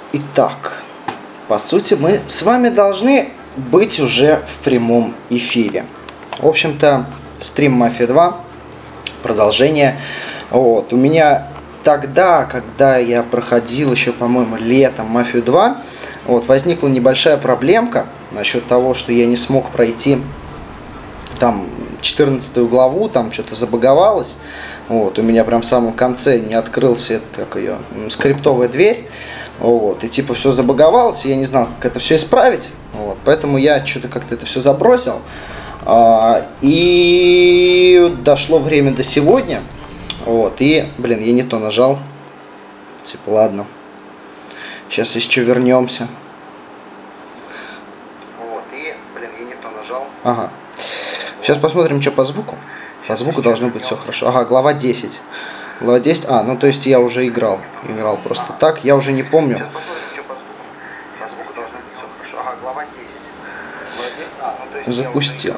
Итак, по сути, мы с вами должны быть уже в прямом эфире. В общем-то, стрим Мафия 2, продолжение. Вот, у меня тогда, когда я проходил еще, по-моему, летом Мафию 2, вот, возникла небольшая проблемка насчет того, что я не смог пройти там 14 главу, там что-то забаговалось. Вот, у меня прям в самом конце не открылся этот, как ее, скриптовая дверь. Вот, и типа все забаговалось, и я не знал, как это все исправить. Вот, поэтому я что-то как-то это все забросил. И дошло время до сегодня. Вот, и, блин, я не то нажал. Типа, ладно. Сейчас еще вернемся. Вот, и, блин, я не то нажал. Ага. Сейчас посмотрим, что по звуку. По звуку должно быть все хорошо. Ага, глава 10. Глава 10. А, ну то есть я уже играл. Играл просто так. Я уже не помню. Запустил.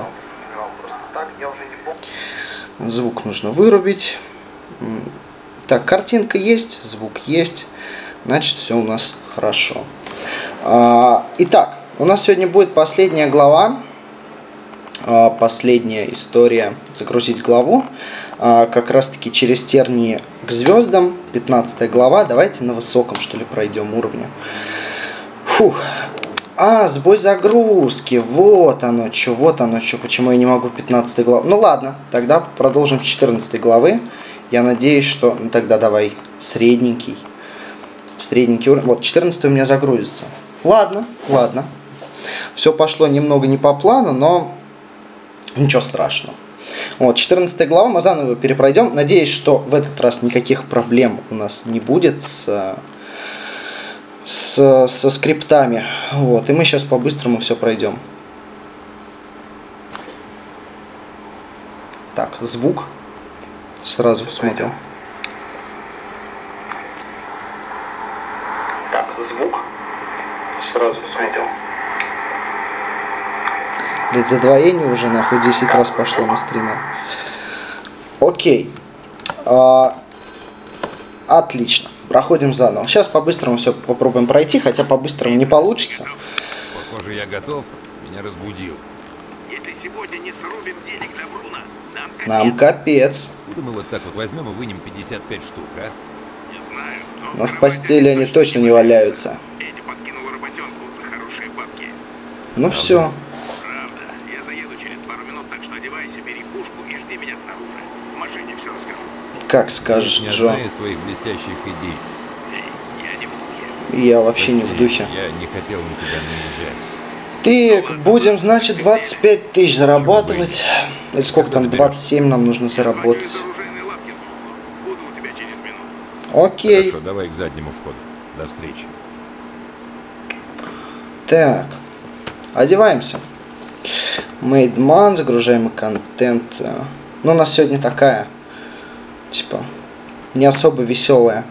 Звук нужно вырубить. Так, картинка есть, звук есть. Значит, все у нас хорошо. Итак, у нас сегодня будет последняя глава. Последняя история загрузить главу. Как раз таки через тернии к звездам. 15 глава. Давайте на высоком, что ли, пройдем уровне. Фух. Сбой загрузки. Вот оно что, вот оно что. Почему я не могу 15 главу? Ну ладно, тогда продолжим с 14 главы. Я надеюсь, что... Ну тогда давай средненький. Средненький уровень. Вот, 14 у меня загрузится. Ладно, ладно. Все пошло немного не по плану, но... Ничего страшного. Вот, 14 глава, мы заново перепройдем. Надеюсь, что в этот раз никаких проблем у нас не будет со скриптами. Вот, и мы сейчас по-быстрому все пройдем. Так, звук. Сразу смотрим. Так, звук. Сразу смотрим. Блин, задвоение уже нахуй 10 раз пошло на стриме. Окей. Отлично. Проходим заново. Сейчас по-быстрому все попробуем пройти, хотя по-быстрому не получится. Похоже, я готов. Меня разбудил. Если сегодня не срубим денег для Бруно, нам капец. Куда мы вот так вот возьмем и вынем 55 штук, а? Не знаю. Но в постели они точно не валяются. Эдди подкинула работенку за хорошие бабки. Ну все. Правда. Я заеду через пару минут, так что одевайся, бери пушку и жди меня снаружи. В машине все расскажу. Как скажешь, Ни Джо. одна из твоих блестящих идей. Я не в духе. Я вообще не в Прости, духе. Я не хотел на тебя наезжать. Ты, будем, значит, 25 тысяч зарабатывать. Или сколько там, 27 нам нужно заработать. Из оружейной лавки буду у тебя через минуту. Окей. Хорошо, давай к заднему входу. До встречи. Так. Одеваемся. Made man, загружаем контент. Ну, у нас сегодня такая, типа, не особо веселая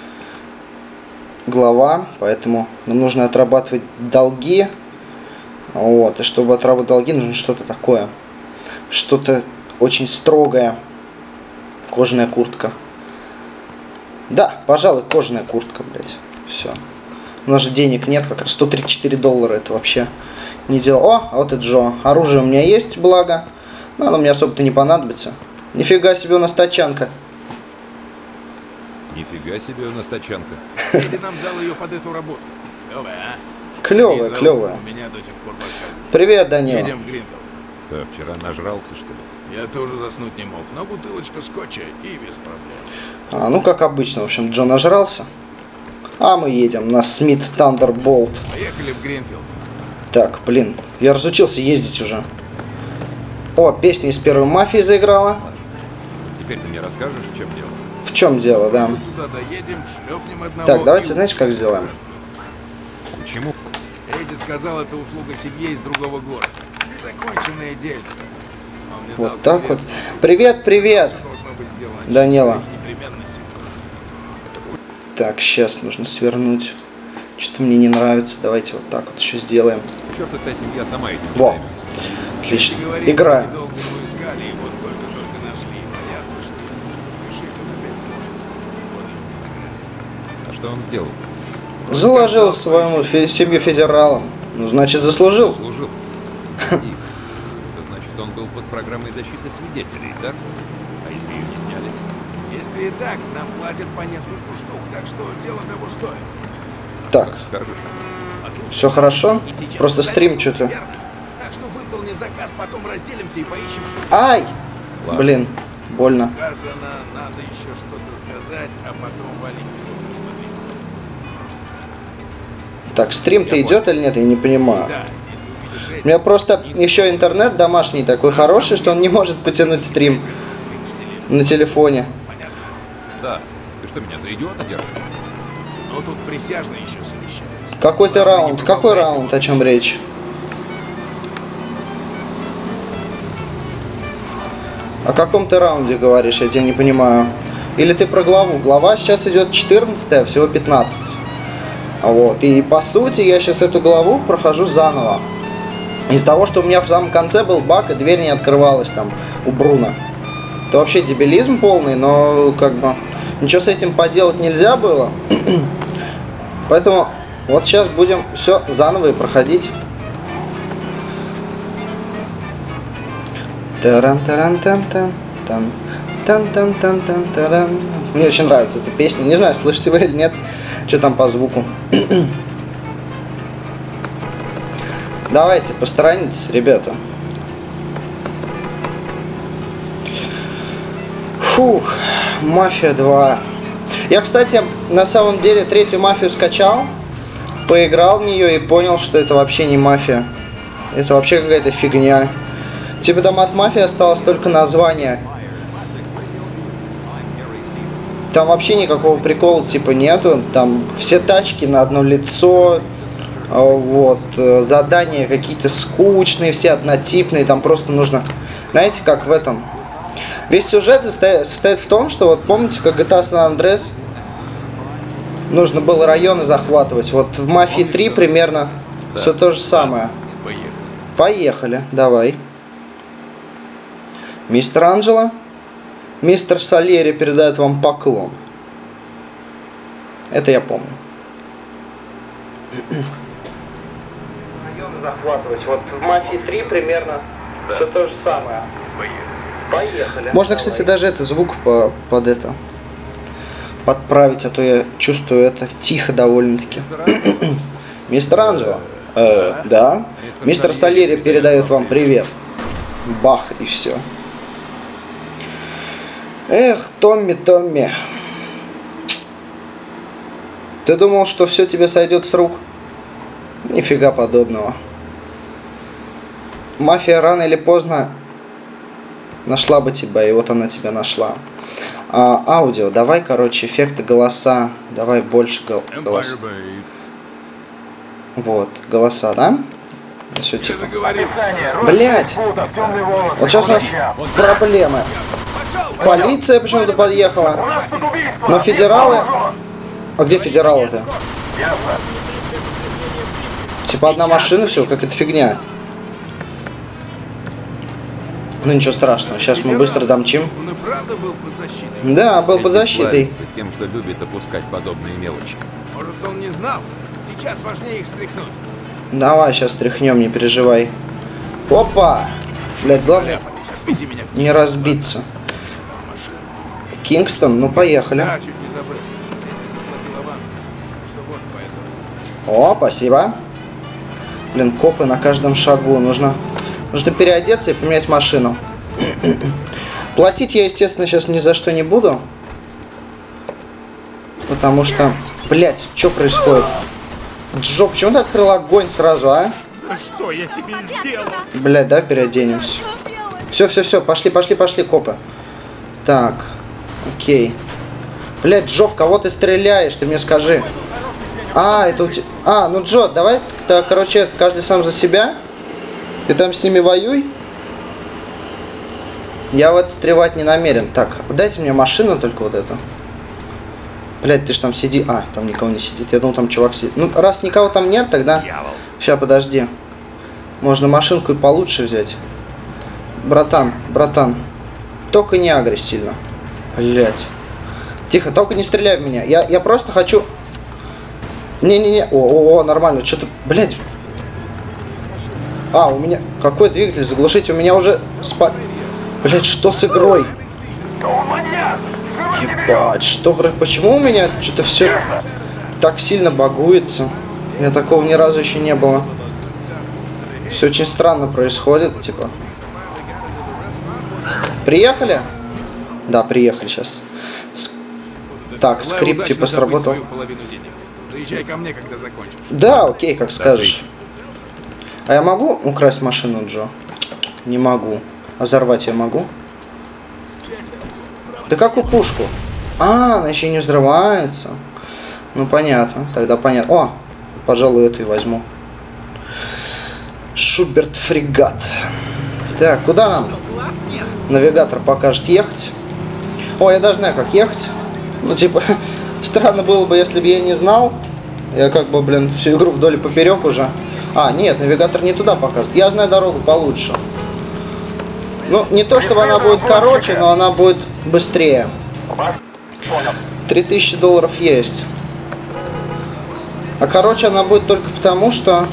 глава, поэтому нам нужно отрабатывать долги. Вот, и чтобы отрабатывать долги, нужно что-то такое. Что-то очень строгое. Кожаная куртка. Да, пожалуй, кожаная куртка, блядь. Все. У нас же денег нет, как раз 134 доллара, это вообще не дело. О, а вот и Джо. Оружие у меня есть, благо. Но оно мне особо-то не понадобится. Нифига себе у нас тачанка. Нифига себе у нас тачанка. Эдди нам дал ее под эту работу. Клевая, а? Клевая, клевая. У меня до сих пор башка. Привет, Данил. Едем в Гринфилд. Что, вчера нажрался, что ли? Я тоже заснуть не мог, но бутылочка скотча и без проблем. Ну, как обычно, в общем, Джо нажрался. А мы едем на Смит Thunderbolt. Поехали в Гринфилд. Так, блин, я разучился ездить уже. О, песня из первой мафии заиграла. Ладно. Теперь ты мне расскажешь, в чем дело? В чем дело, да. Мы туда доедем, шлепнем одного. Так, давайте, и- знаете, как сделаем? Почему? Эдди сказал, это услуга семье из другого города. Законченное дельце. Он мне Вот дал так вот. конверт. Привет, привет. Всё должно быть сделано через Данила. свои непременности. Так, сейчас нужно свернуть. Что-то мне не нравится. Давайте вот так вот еще сделаем. Черт, та семья сама этим Во. займется. Отлично. Эдди говорит, Играем. они долго его искали, и вот только-только нашли. Боятся, что если не поспешить, он опять сломается. Вот его фотография. А что он сделал? Заложил своему семью федералам. Ну, значит, заслужил. Служил. Это значит, он был под программой защиты свидетелей, так? А если ее не сняли? Если и так, нам платят по нескольку штук, так что дело того стоит. Так, Как скажешь. Послушай, все хорошо? и сейчас Просто стрим удалось, что-то. верно? Так что выполним заказ, потом разделимся и поищем что-то. Ай! Ладно. Блин, больно. Сказано, надо еще что-то сказать, а потом валить. Так, стрим-то идет или нет, я не понимаю. Да, если увидишь У меня просто еще интернет домашний такой хороший, что он не может потянуть стрим на телефоне. понятно. Да. Ты что, меня за идиота держишь? Но тут присяжные еще совещаются. Какой-то Ладно, не раунд, какой поболтайся, раунд, вот о и чем всё. речь? О каком ты раунде говоришь, я тебя не понимаю. Или ты про главу? Глава сейчас идет 14, всего 15. Вот. И по сути я сейчас эту главу прохожу заново. Из-за того, что у меня в самом конце был баг, и дверь не открывалась там у Бруно. Это вообще дебилизм полный, но как бы ничего с этим поделать нельзя было. Поэтому вот сейчас будем все заново и проходить. Таран-таран-тан-тан-тан. Тан-тан-тан-тан-таран. Мне очень нравится эта песня. Не знаю, слышите вы или нет, что там по звуку. Давайте, посторонитесь, ребята. Фух, Мафия 2. Я, кстати, на самом деле третью Мафию скачал, поиграл в нее и понял, что это вообще не Мафия. Это вообще какая-то фигня. Типа там от Мафии осталось только название. Там вообще никакого прикола типа нету. Там все тачки на одно лицо. Вот. Задания какие-то скучные, все однотипные. Там просто нужно... Знаете, как в этом... Весь сюжет состоит в том, что вот помните, как GTA San Andreas нужно было районы захватывать. Вот в Мафии 3 примерно все то же самое. Поехали. Поехали, давай. Мистер Анджело, мистер Сальери передает вам поклон. Это я помню. Районы захватывать. Вот в Мафии 3 примерно все то же самое. Поехали. Можно, кстати, даже это звук под это подправить, а то я чувствую это тихо довольно-таки. Мистер Анджело. Да. Мистер Сальери передает вам привет. Бах, и все. Эх, Томми, Томми. Ты думал, что все тебе сойдет с рук? Нифига подобного. Мафия рано или поздно нашла бы тебя, и вот она тебя нашла. Аудио, давай, короче, эффекты голоса. Давай больше голоса. Вот, голоса, да? Все типа. Блять! Вот сейчас у нас проблемы. Полиция почему-то подъехала. Но федералы... А где федералы-то? Типа одна машина, все, как это фигня. Ну ничего страшного, сейчас мы быстро домчим. Он и правда был под защитой? Да, был под Эти защитой. славятся тем, что любит опускать подобные мелочи. Может, он не знал? Сейчас важнее их стряхнуть. Давай, сейчас тряхнем, не переживай. Опа! Блять, главное Отвези меня в не разбиться. машину. Кингстон, ну поехали. Да, чуть не забыл. Я заплатил аванс. Так что вот твоя доля. О, спасибо. Блин, копы на каждом шагу. Нужно переодеться и поменять машину. Платить я, естественно, сейчас ни за что не буду. Потому что... Блять, что происходит? Джо, почему ты открыл огонь сразу, а? Да что я тебе сделал? Блять, да, переоденемся. Все, пошли, копы. Так, окей. Блять, Джо, в кого ты стреляешь? Ты мне скажи. Это у тебя... ну Джо, давай, короче, каждый сам за себя. Ты там с ними воюй. Я в это встревать не намерен. Так, дайте мне машину только вот эту. Блять, ты ж там сиди. Там никого не сидит. Я думал, там чувак сидит. Ну, раз никого там нет, тогда... Сейчас, подожди. Можно машинку и получше взять. Братан. Только не агрись сильно. Блять. Тихо, только не стреляй в меня. Я просто хочу... Не-не-не. О, нормально. Что-то, блядь. А, у меня... Какой двигатель заглушить? У меня уже... Блядь, что с игрой? Ебать, что... Почему у меня что-то все так сильно багуется? У меня такого ни разу еще не было. Все очень странно происходит, типа. Приехали? Да, приехали сейчас. Так, скрипт типа сработал. Заезжай ко мне, когда закончишь. Да, окей, как скажешь. А я могу украсть машину, Джо? Не могу. А взорвать я могу? Да какую пушку? А, она еще не взрывается. Ну, понятно. Тогда понятно. О, пожалуй, эту и возьму. Шуберт фрегат. Так, куда нам? Навигатор покажет ехать. О, я даже знаю, как ехать. Ну, типа, странно было бы, если бы я не знал. Я как бы, блин, всю игру вдоль и поперек уже. А, нет, навигатор не туда показывает. Я знаю дорогу получше. Ну, не то, чтобы она будет короче, но она будет быстрее. $3000 есть. А короче она будет только потому, что...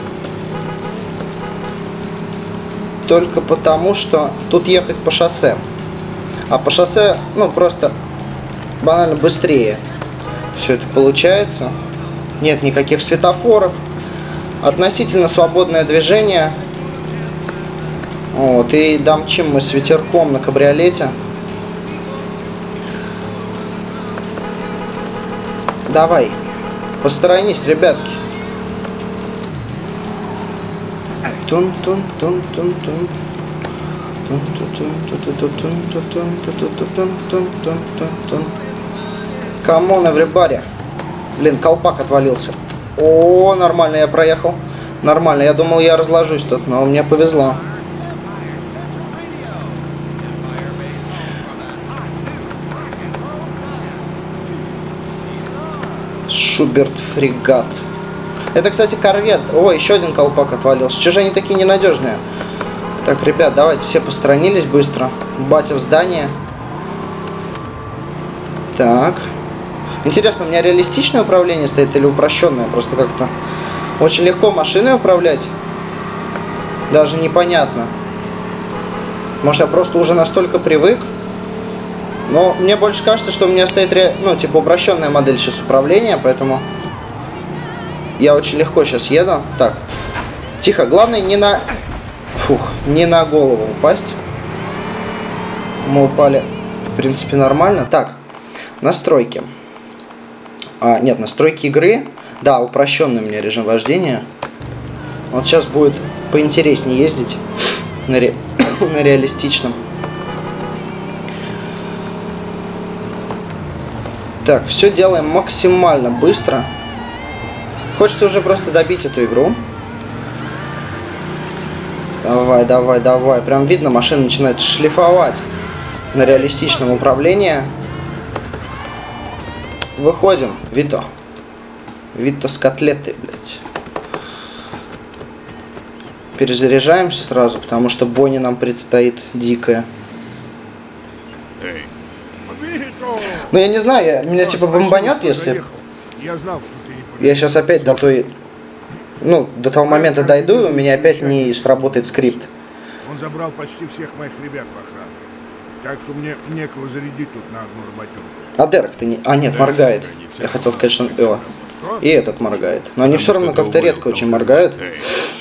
тут ехать по шоссе. А по шоссе, ну, просто банально быстрее все это получается. Нет никаких светофоров. Относительно свободное движение. Вот, и домчим мы с ветерком на кабриолете. Давай, посторонись, ребятки. Тун-тун-тун-тун-тун. Камон, everybody. Блин, колпак отвалился. О, нормально, я проехал. Нормально, я думал, я разложусь тут, но мне повезло. Шуберт фрегат. Это, кстати, корвет. О, еще один колпак отвалился. Чего же они такие ненадежные? Так, ребят, давайте все посторонились быстро. Батя в здание. Так. Интересно, у меня реалистичное управление стоит или упрощенное? Просто как-то очень легко машиной управлять. Даже непонятно. Может, я просто уже настолько привык. Но мне больше кажется, что у меня стоит, ну, типа, упрощенная модель сейчас управления, поэтому я очень легко сейчас еду. Так, тихо, главное не на... не на голову упасть. Мы упали, в принципе, нормально. Так, настройки. Нет, настройки игры. Да, упрощенный у меня режим вождения. Вот сейчас будет поинтереснее ездить на реалистичном. Так, все делаем максимально быстро. Хочется уже просто добить эту игру. Давай, давай, давай. Прям видно, машина начинает шлифовать на реалистичном управлении. Выходим. Вито. Вито с котлетой, блядь. Перезаряжаемся сразу, потому что Бонни нам предстоит дикая. Ну, я не знаю, меня типа бомбанет, если... Я сейчас опять до той... Ну, до того момента дойду, и у меня опять не сработает скрипт. Он забрал почти всех моих ребят в охрану. Так что мне некого зарядить тут на одну работенку. А Дерек-то не... А, нет, моргает. Я хотел сказать, что он... И этот моргает. Но они все равно как-то редко очень моргают. Витер,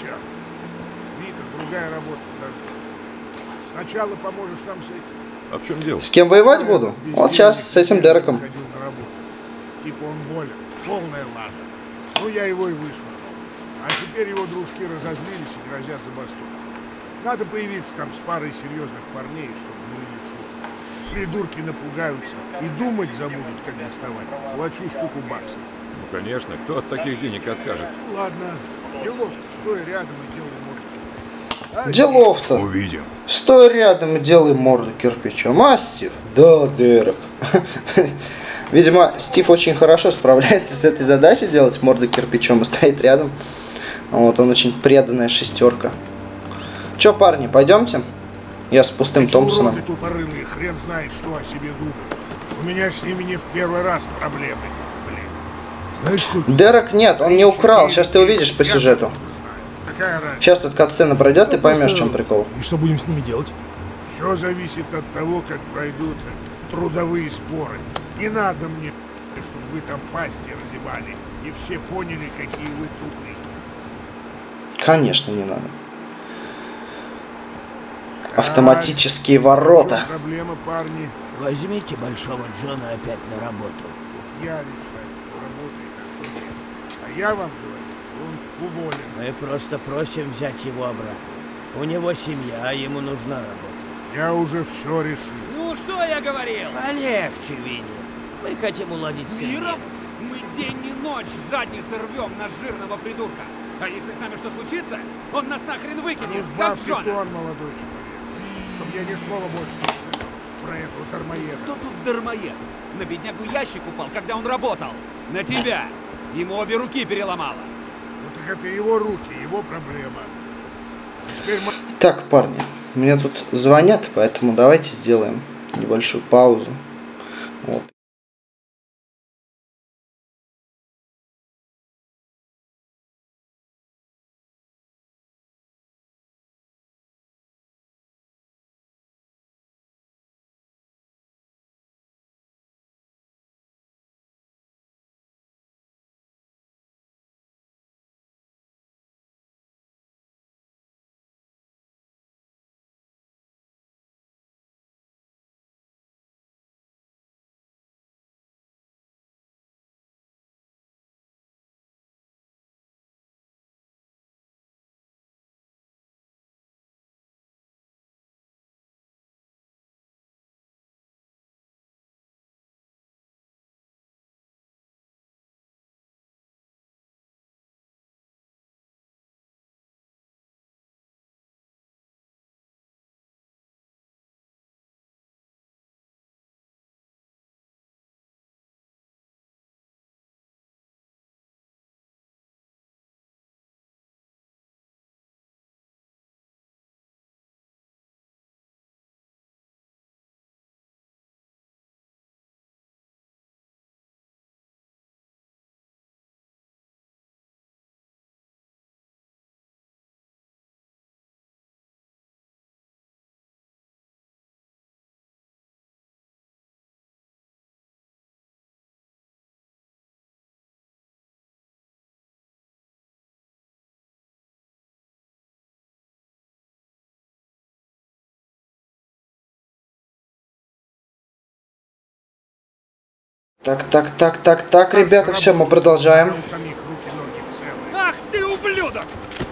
другая работа, подожди. Сначала поможешь нам с этим. А в чем дело? С кем воевать буду? Вот сейчас с этим Дереком. Типа он болен, полная лажа. Ну я его и вышвырнул. А теперь его дружки разозлились и грозят забастовкой. Надо появиться там с парой серьезных парней, чтобы навели шум. Придурки напугаются и думать забудут, как доставать. Плачу штуку баксов. Ну, конечно, кто от таких денег откажется? Ладно, делов-то стой рядом и делай морду. Делов-то. Увидим. Стой рядом и делай морду кирпичом. А, Стив? Да, Дерек. Видимо, Стив очень хорошо справляется с этой задачей, делать морду кирпичом и стоит рядом. Вот, он очень преданная шестерка. Че, парни, пойдемте? Я с пустым Томпсоном. Эти тупорылые хрен знает, что о себе думают. У меня с ними не в первый раз проблемы, блин. Знаешь, сколько? Дерек нет, он не украл. Сейчас ты увидишь по сюжету. Какая разница? Сейчас тут катсцена пройдет, ты поймешь, в чем прикол. И что будем с ними делать? Все зависит от того, как пройдут трудовые споры. Не надо мне, чтобы вы там пасти разевали и все поняли, какие вы тупые. Конечно, не надо. Автоматические ворота. Проблема, парни. Возьмите Большого Джона опять на работу. Тут я решаю, кто работает, а кто нет. А я вам говорю, что он уволен. Мы просто просим взять его обратно. У него семья, а ему нужна работа. Я уже все решил. Ну, что я говорил? Полегче, Винни. Мы хотим уладить с Миром? Мы день и ночь задницы рвем на жирного придурка. А если с нами что случится, он нас нахрен А ну выкинет, как сбавьте Джона. тон, молодой человек. Чтоб я ни слова больше не слышал про этого дармоеда. Кто тут дармоед? На беднягу ящик упал, когда он работал. На тебя. Ему обе руки переломало. Ну так это его руки, его проблема. А теперь Так, парни, мне тут звонят, поэтому давайте сделаем небольшую паузу. Вот. Так, ребята, все, мы продолжаем. у самих руки-ноги целые. Ах ты, ублюдок!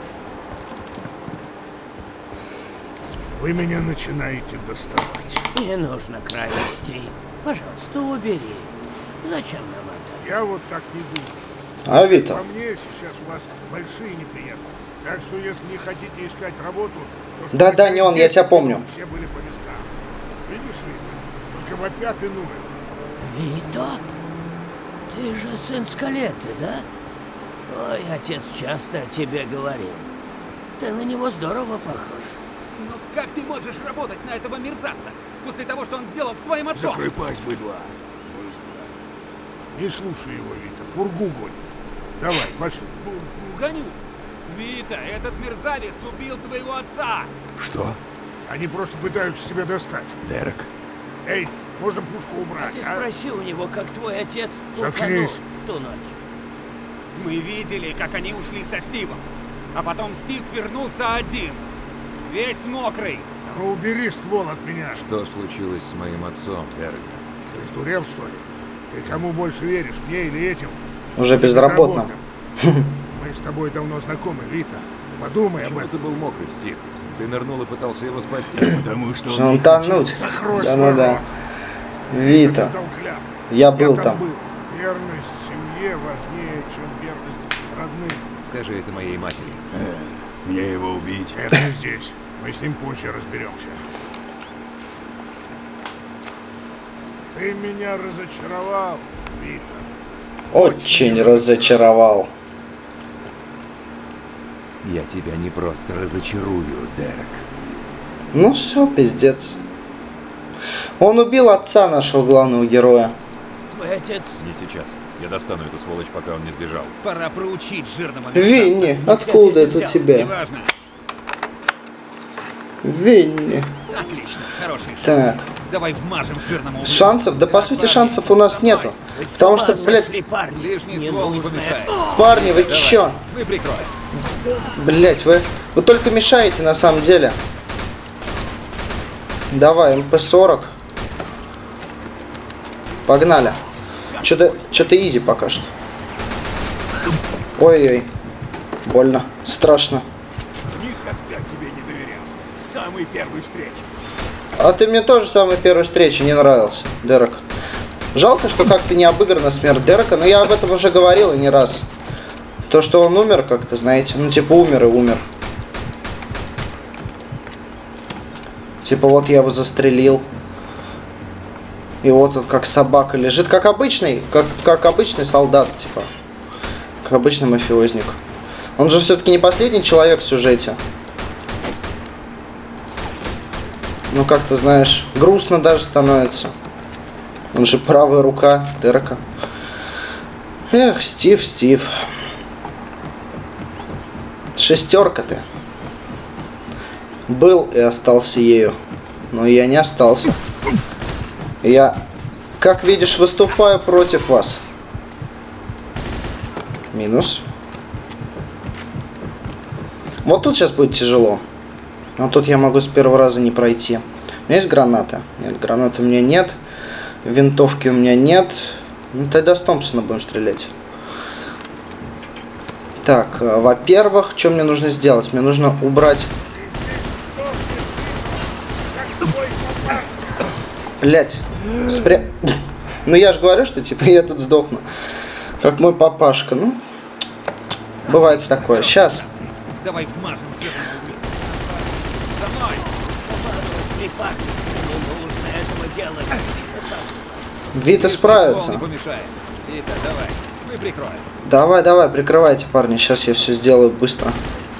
Вы меня начинаете доставать. Не нужно крайностей. Пожалуйста, убери. Зачем нам это? Я вот так не думаю. А Вита? По мне сейчас у вас большие неприятности. Так что если не хотите искать работу, то чтобы Да, через не он, я 10 тебя помню. минут все были по местам. Видишь, Вита? Только вопят и ноют. Вито? Ты же сын Скалетты, да? Ой, отец часто о тебе говорил. Ты на него здорово похож. Но как ты можешь работать на этого мерзавца после того, что он сделал с твоим отцом? Закрой пасть, быдла. Быстро. Не слушай его, Вита. Пургу гонит. Давай, пошли. Пургу гоню? Вита, этот мерзавец убил твоего отца! Что? Они просто пытаются тебя достать. Дерек? Эй, можно пушку убрать, Ты а? спроси у него, как твой отец Заткнись. в ту ночь. Мы видели, как они ушли со Стивом. А потом Стив вернулся один. Весь мокрый. Ну убери ствол от меня. Что случилось с моим отцом, Дерек? Ты сдурел, что ли? Ты кому больше веришь, мне или этим? Уже безработным. Мы с тобой давно знакомы, Вита. Подумай об Почему этом. ты был мокрый, Стив? Ты нырнул и пытался его спасти? Потому что Что он тонуть. Закрой Да, свой да. рот. Вита. Ты дал клятву. Я был там. Верность семье важнее, чем верность родным. Скажи это моей матери. мне его убить. Это не здесь. Мы с ним позже разберемся. Ты меня разочаровал, Вита. Очень разочаровал. Я тебя не просто разочарую, Дерек. Ну все, пиздец. Он убил отца нашего главного героя. Твой отец? Не сейчас. Я достану эту сволочь, пока он не сбежал. Пора проучить жирного Винни, откуда это у тебя? Неважно. Винни. Отлично, хороший шанс. Так. Давай вмажем жирному. Шансов? Да по сути шансов у нас нету. Потому что, блядь, Парни, Лишний не ствол не нужно помешает. парни, вы чё? Мы прикроем. Блять, вы только мешаете на самом деле. Давай, МП-40. Погнали. Что-то изи пока что. Ой-ой. Больно. Страшно. Никогда тебе не доверял. С самой первой встречи. А ты мне тоже с самой первой встречи не нравился, Дерек. Жалко, что как-то не обыграна смерть Дерека, но я об этом уже говорил и не раз. То, что он умер, как-то, знаете, ну типа умер и умер. Типа вот я его застрелил. И вот он как собака лежит, как обычный солдат, типа. Как обычный мафиозник. Он же все-таки не последний человек в сюжете. Ну как-то, знаешь, грустно даже становится. Он же правая рука Дерека. Эх, Стив. Шестерка ты. Был и остался ею. Но я не остался. Я, как видишь, выступаю против вас. Минус. Вот тут сейчас будет тяжело. Но тут я могу с первого раза не пройти. У меня есть граната? Нет, гранаты у меня нет. Винтовки у меня нет. Ну, тогда с Томпсона будем стрелять. Так, во-первых, что мне нужно сделать? Мне нужно убрать... Блять, Ну я же говорю, что типа я тут сдохну. Как мой папашка. Ну, бывает такое. Сейчас. Давай вмажем жирному. За мной! Не нужно этого делать. Вита справится. Не помешает. Итак, давай. Мы прикроем. Давай, прикрывайте, парни. Сейчас я все сделаю быстро.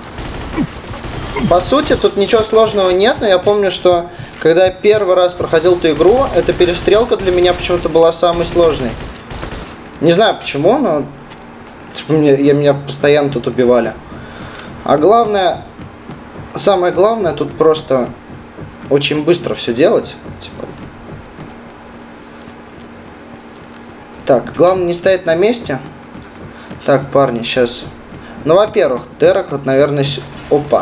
По сути, тут ничего сложного нет, но я помню, что когда я первый раз проходил эту игру, эта перестрелка для меня почему-то была самой сложной. Не знаю почему, но типа, меня постоянно тут убивали. А главное, самое главное, тут просто очень быстро все делать. Типа. Так, главное не стоять на месте. Так, парни, сейчас. Ну, во-первых, Дерек, вот, наверное, опа.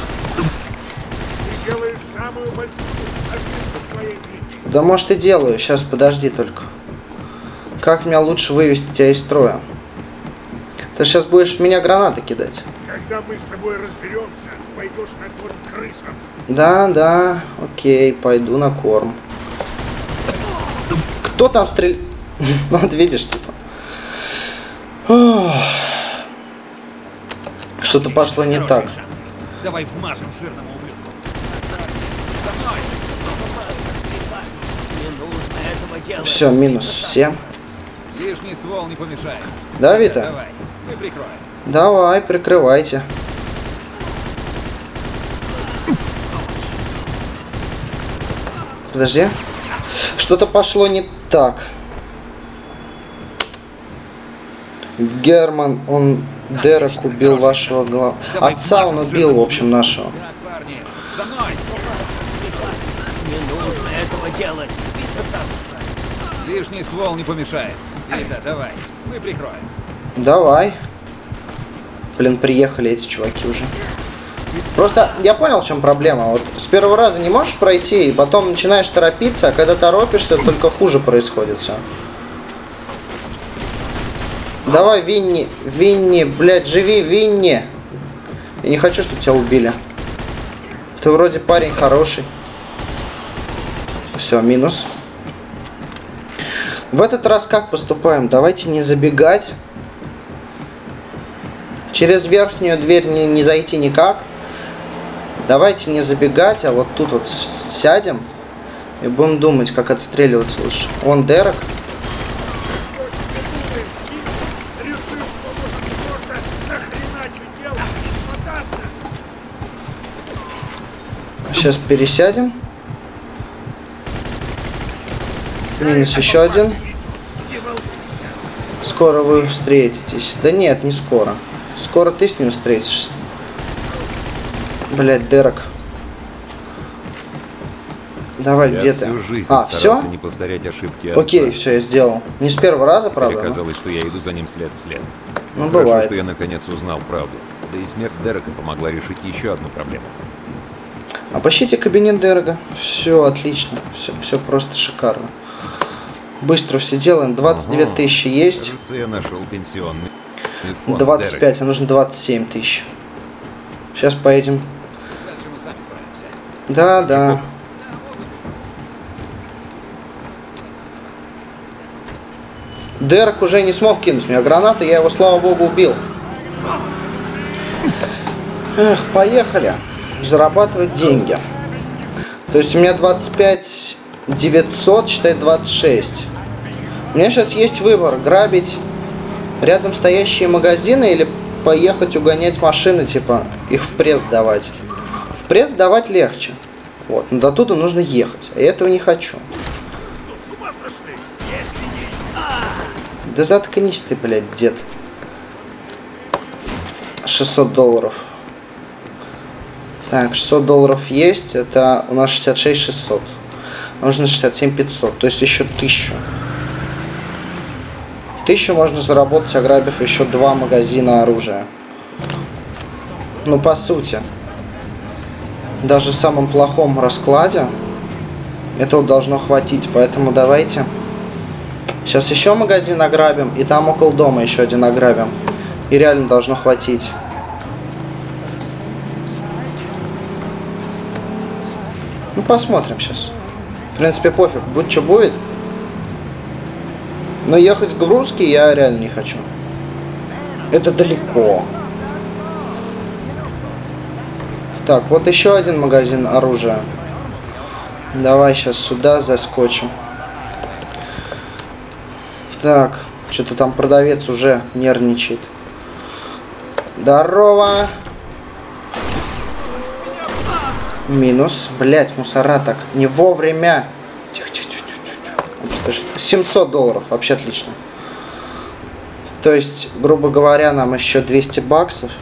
Ты делаешь самую большую ошибку в своей жизни. Да, может, и делаю. Сейчас, подожди только. Как меня лучше вывести тебя из строя? Ты сейчас будешь в меня гранаты кидать. Когда мы с тобой разберемся, пойдешь на корм крысам. Да, окей, пойду на корм. Кто там стреляет? Ну, вот видишь, типа. Что-то пошло не так. Давай вмажем жирному ублюдку. За мной! Не нужно этого делать. Все, минус всем. Лишний ствол не помешает. Да, Вита? Давай, мы прикроем. Давай, прикрывайте. Подожди. Что-то пошло не так. Герман, он Дерек убил вашего главного. Отца он убил, в общем, нашего. Так, парни, за мной! Не нужно этого делать. Лишний ствол не помешает. Итак, давай, мы прикроем. Давай. Блин, приехали эти чуваки уже. Просто я понял, в чем проблема. Вот с первого раза не можешь пройти, и потом начинаешь торопиться, а когда торопишься, только хуже происходит все. Давай, Винни, блядь, живи, Винни. Я не хочу, чтобы тебя убили. Ты вроде парень хороший. Все, минус. В этот раз как поступаем? Давайте не забегать. Через верхнюю дверь не зайти никак. Давайте не забегать, а вот тут вот сядем и будем думать, как отстреливаться лучше. Вон Дерек. Сейчас пересядем. скоро вы встретитесь. Да нет, не скоро. Скоро ты с ним встретишься. Блять, Дерек. Давай, где ты? Все? Не повторять ошибки отца. Окей, все, я сделал. Не с первого раза, правда? Мне казалось, что я иду за ним след в след. Ну, Хорошо, бывает. что я наконец узнал правду. Да и смерть Дерека помогла решить еще одну проблему. Обыщите кабинет Дерека. Все отлично. Все просто шикарно. Быстро все делаем. 29 тысяч есть. Кажется, я нашел пенсионный фонд 25, Дерека. а нужно 27 тысяч. Сейчас поедем. Дальше мы сами справимся. Да, да. Дерек уже не смог кинуть меня гранаты, я его, слава богу, убил. Эх, поехали. Зарабатывать деньги. То есть у меня 25 900, считай 26. У меня сейчас есть выбор: грабить рядом стоящие магазины или поехать угонять машины, типа их в пресс сдавать. В пресс сдавать легче. Вот, но до туда нужно ехать, а я этого не хочу. Да заткнись ты, блядь, дед. 600 долларов. Так, 600 долларов есть. Это у нас 66 600. Нужно 67 500. То есть еще 1000. 1000 можно заработать, ограбив еще 2 магазина оружия. Ну, по сути. Даже в самом плохом раскладе этого должно хватить. Поэтому давайте... Сейчас еще магазин ограбим, и там около дома еще один ограбим. И реально должно хватить. Ну, посмотрим сейчас. В принципе, пофиг, будь что будет. Но ехать в Грузки я реально не хочу. Это далеко. Так, вот еще один магазин оружия. Давай сейчас сюда заскочим. Так, что-то там продавец уже нервничает. Здорово. Минус. Блять, мусора так. Не вовремя. Тихо, тихо, тихо, тихо. 700 долларов. Вообще отлично. То есть, грубо говоря, нам еще 200 баксов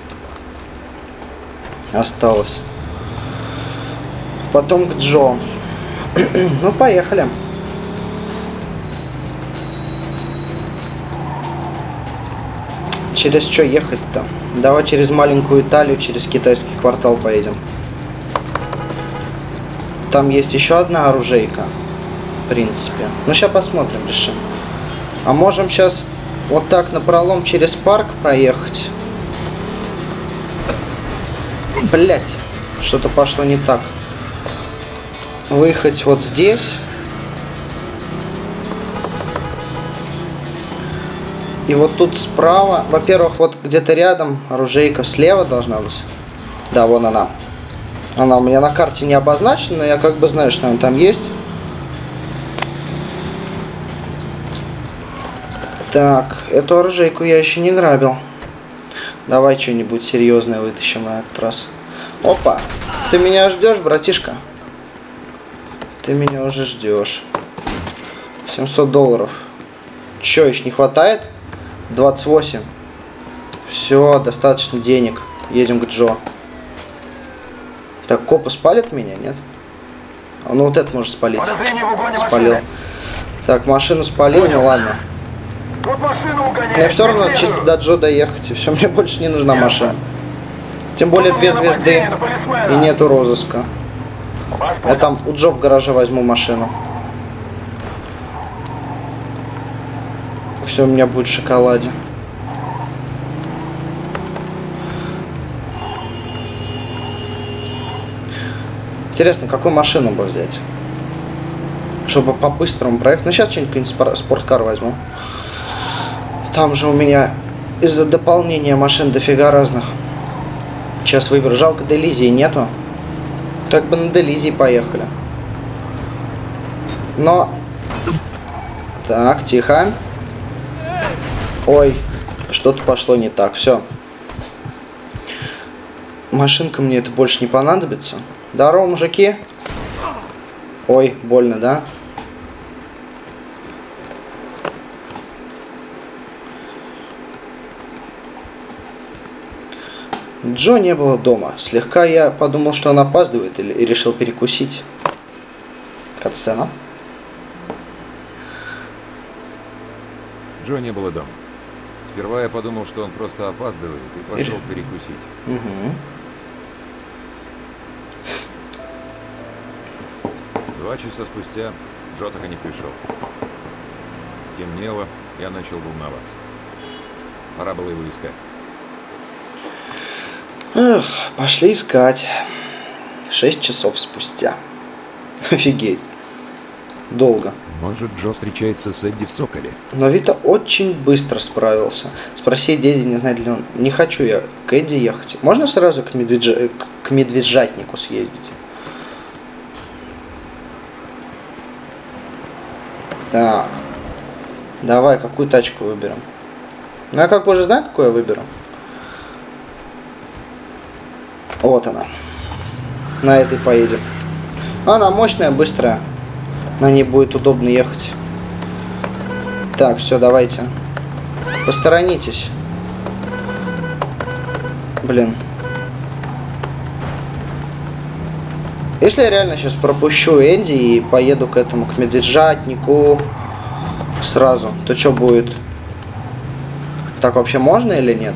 осталось. Потом к Джо. Ну, поехали. Через что ехать-то? Давай через маленькую Италию, через китайский квартал поедем. Там есть еще одна оружейка. В принципе. Ну, сейчас посмотрим, решим. А можем сейчас вот так напролом через парк проехать. Блять, что-то пошло не так. Выехать вот здесь. И вот тут справа, во-первых, вот где-то рядом оружейка слева должна быть. Да, вон она. Она у меня на карте не обозначена, но я как бы знаю, что она там есть. Так, эту оружейку я еще не грабил. Давай что-нибудь серьезное вытащим на этот раз. Опа! Ты меня ждешь, братишка? Ты меня уже ждешь. 700 долларов. Че, еще не хватает? 28. Все, достаточно денег. Едем к Джо. Так, копы спалят меня, нет? А, ну вот это может спалить. Спалил. Так, машину спалил, ну ладно. Мне все равно чисто до Джо доехать, и все, мне больше не нужна машина. Тем более 2 звезды и нету розыска. Я там у Джо в гараже возьму машину. Все у меня будет в шоколаде. Интересно, какую машину бы взять? Чтобы по-быстрому проехать. Ну, сейчас что-нибудь спорткар возьму. Там же у меня из-за дополнения машин дофига разных. Сейчас выберу. Жалко, Делизии нету. Так бы на Делизии поехали. Но... Так, тихо. Ой, что-то пошло не так. Все. Машинка мне это больше не понадобится. Здорово, мужики. Ой, больно, да? Джо не было дома. Слегка я подумал, что он опаздывает, и решил перекусить. Катсцена. Джо не было дома. Сперва я подумал, что он просто опаздывает, и пошел перекусить. Угу. 2 часа спустя Джо так и не пришел. Темнело, я начал волноваться. Пора было его искать. Эх, пошли искать. 6 часов спустя. Офигеть. Долго. Может, Джо встречается с Эдди в Соколе? Но Вита очень быстро справился. Спроси дяди, не знает ли он. Не хочу я к Эдди ехать. Можно сразу к медвежатнику съездить? Так. Давай, какую тачку выберем? Ну, я как бы уже знаю, какую я выберу. Вот она. На этой поедем. Она мощная, быстрая. На ней будет удобно ехать. Так, все, давайте. Посторонитесь. Блин. Если я реально сейчас пропущу Энди и поеду к этому, к медвежатнику сразу, то что будет? Так вообще можно или нет?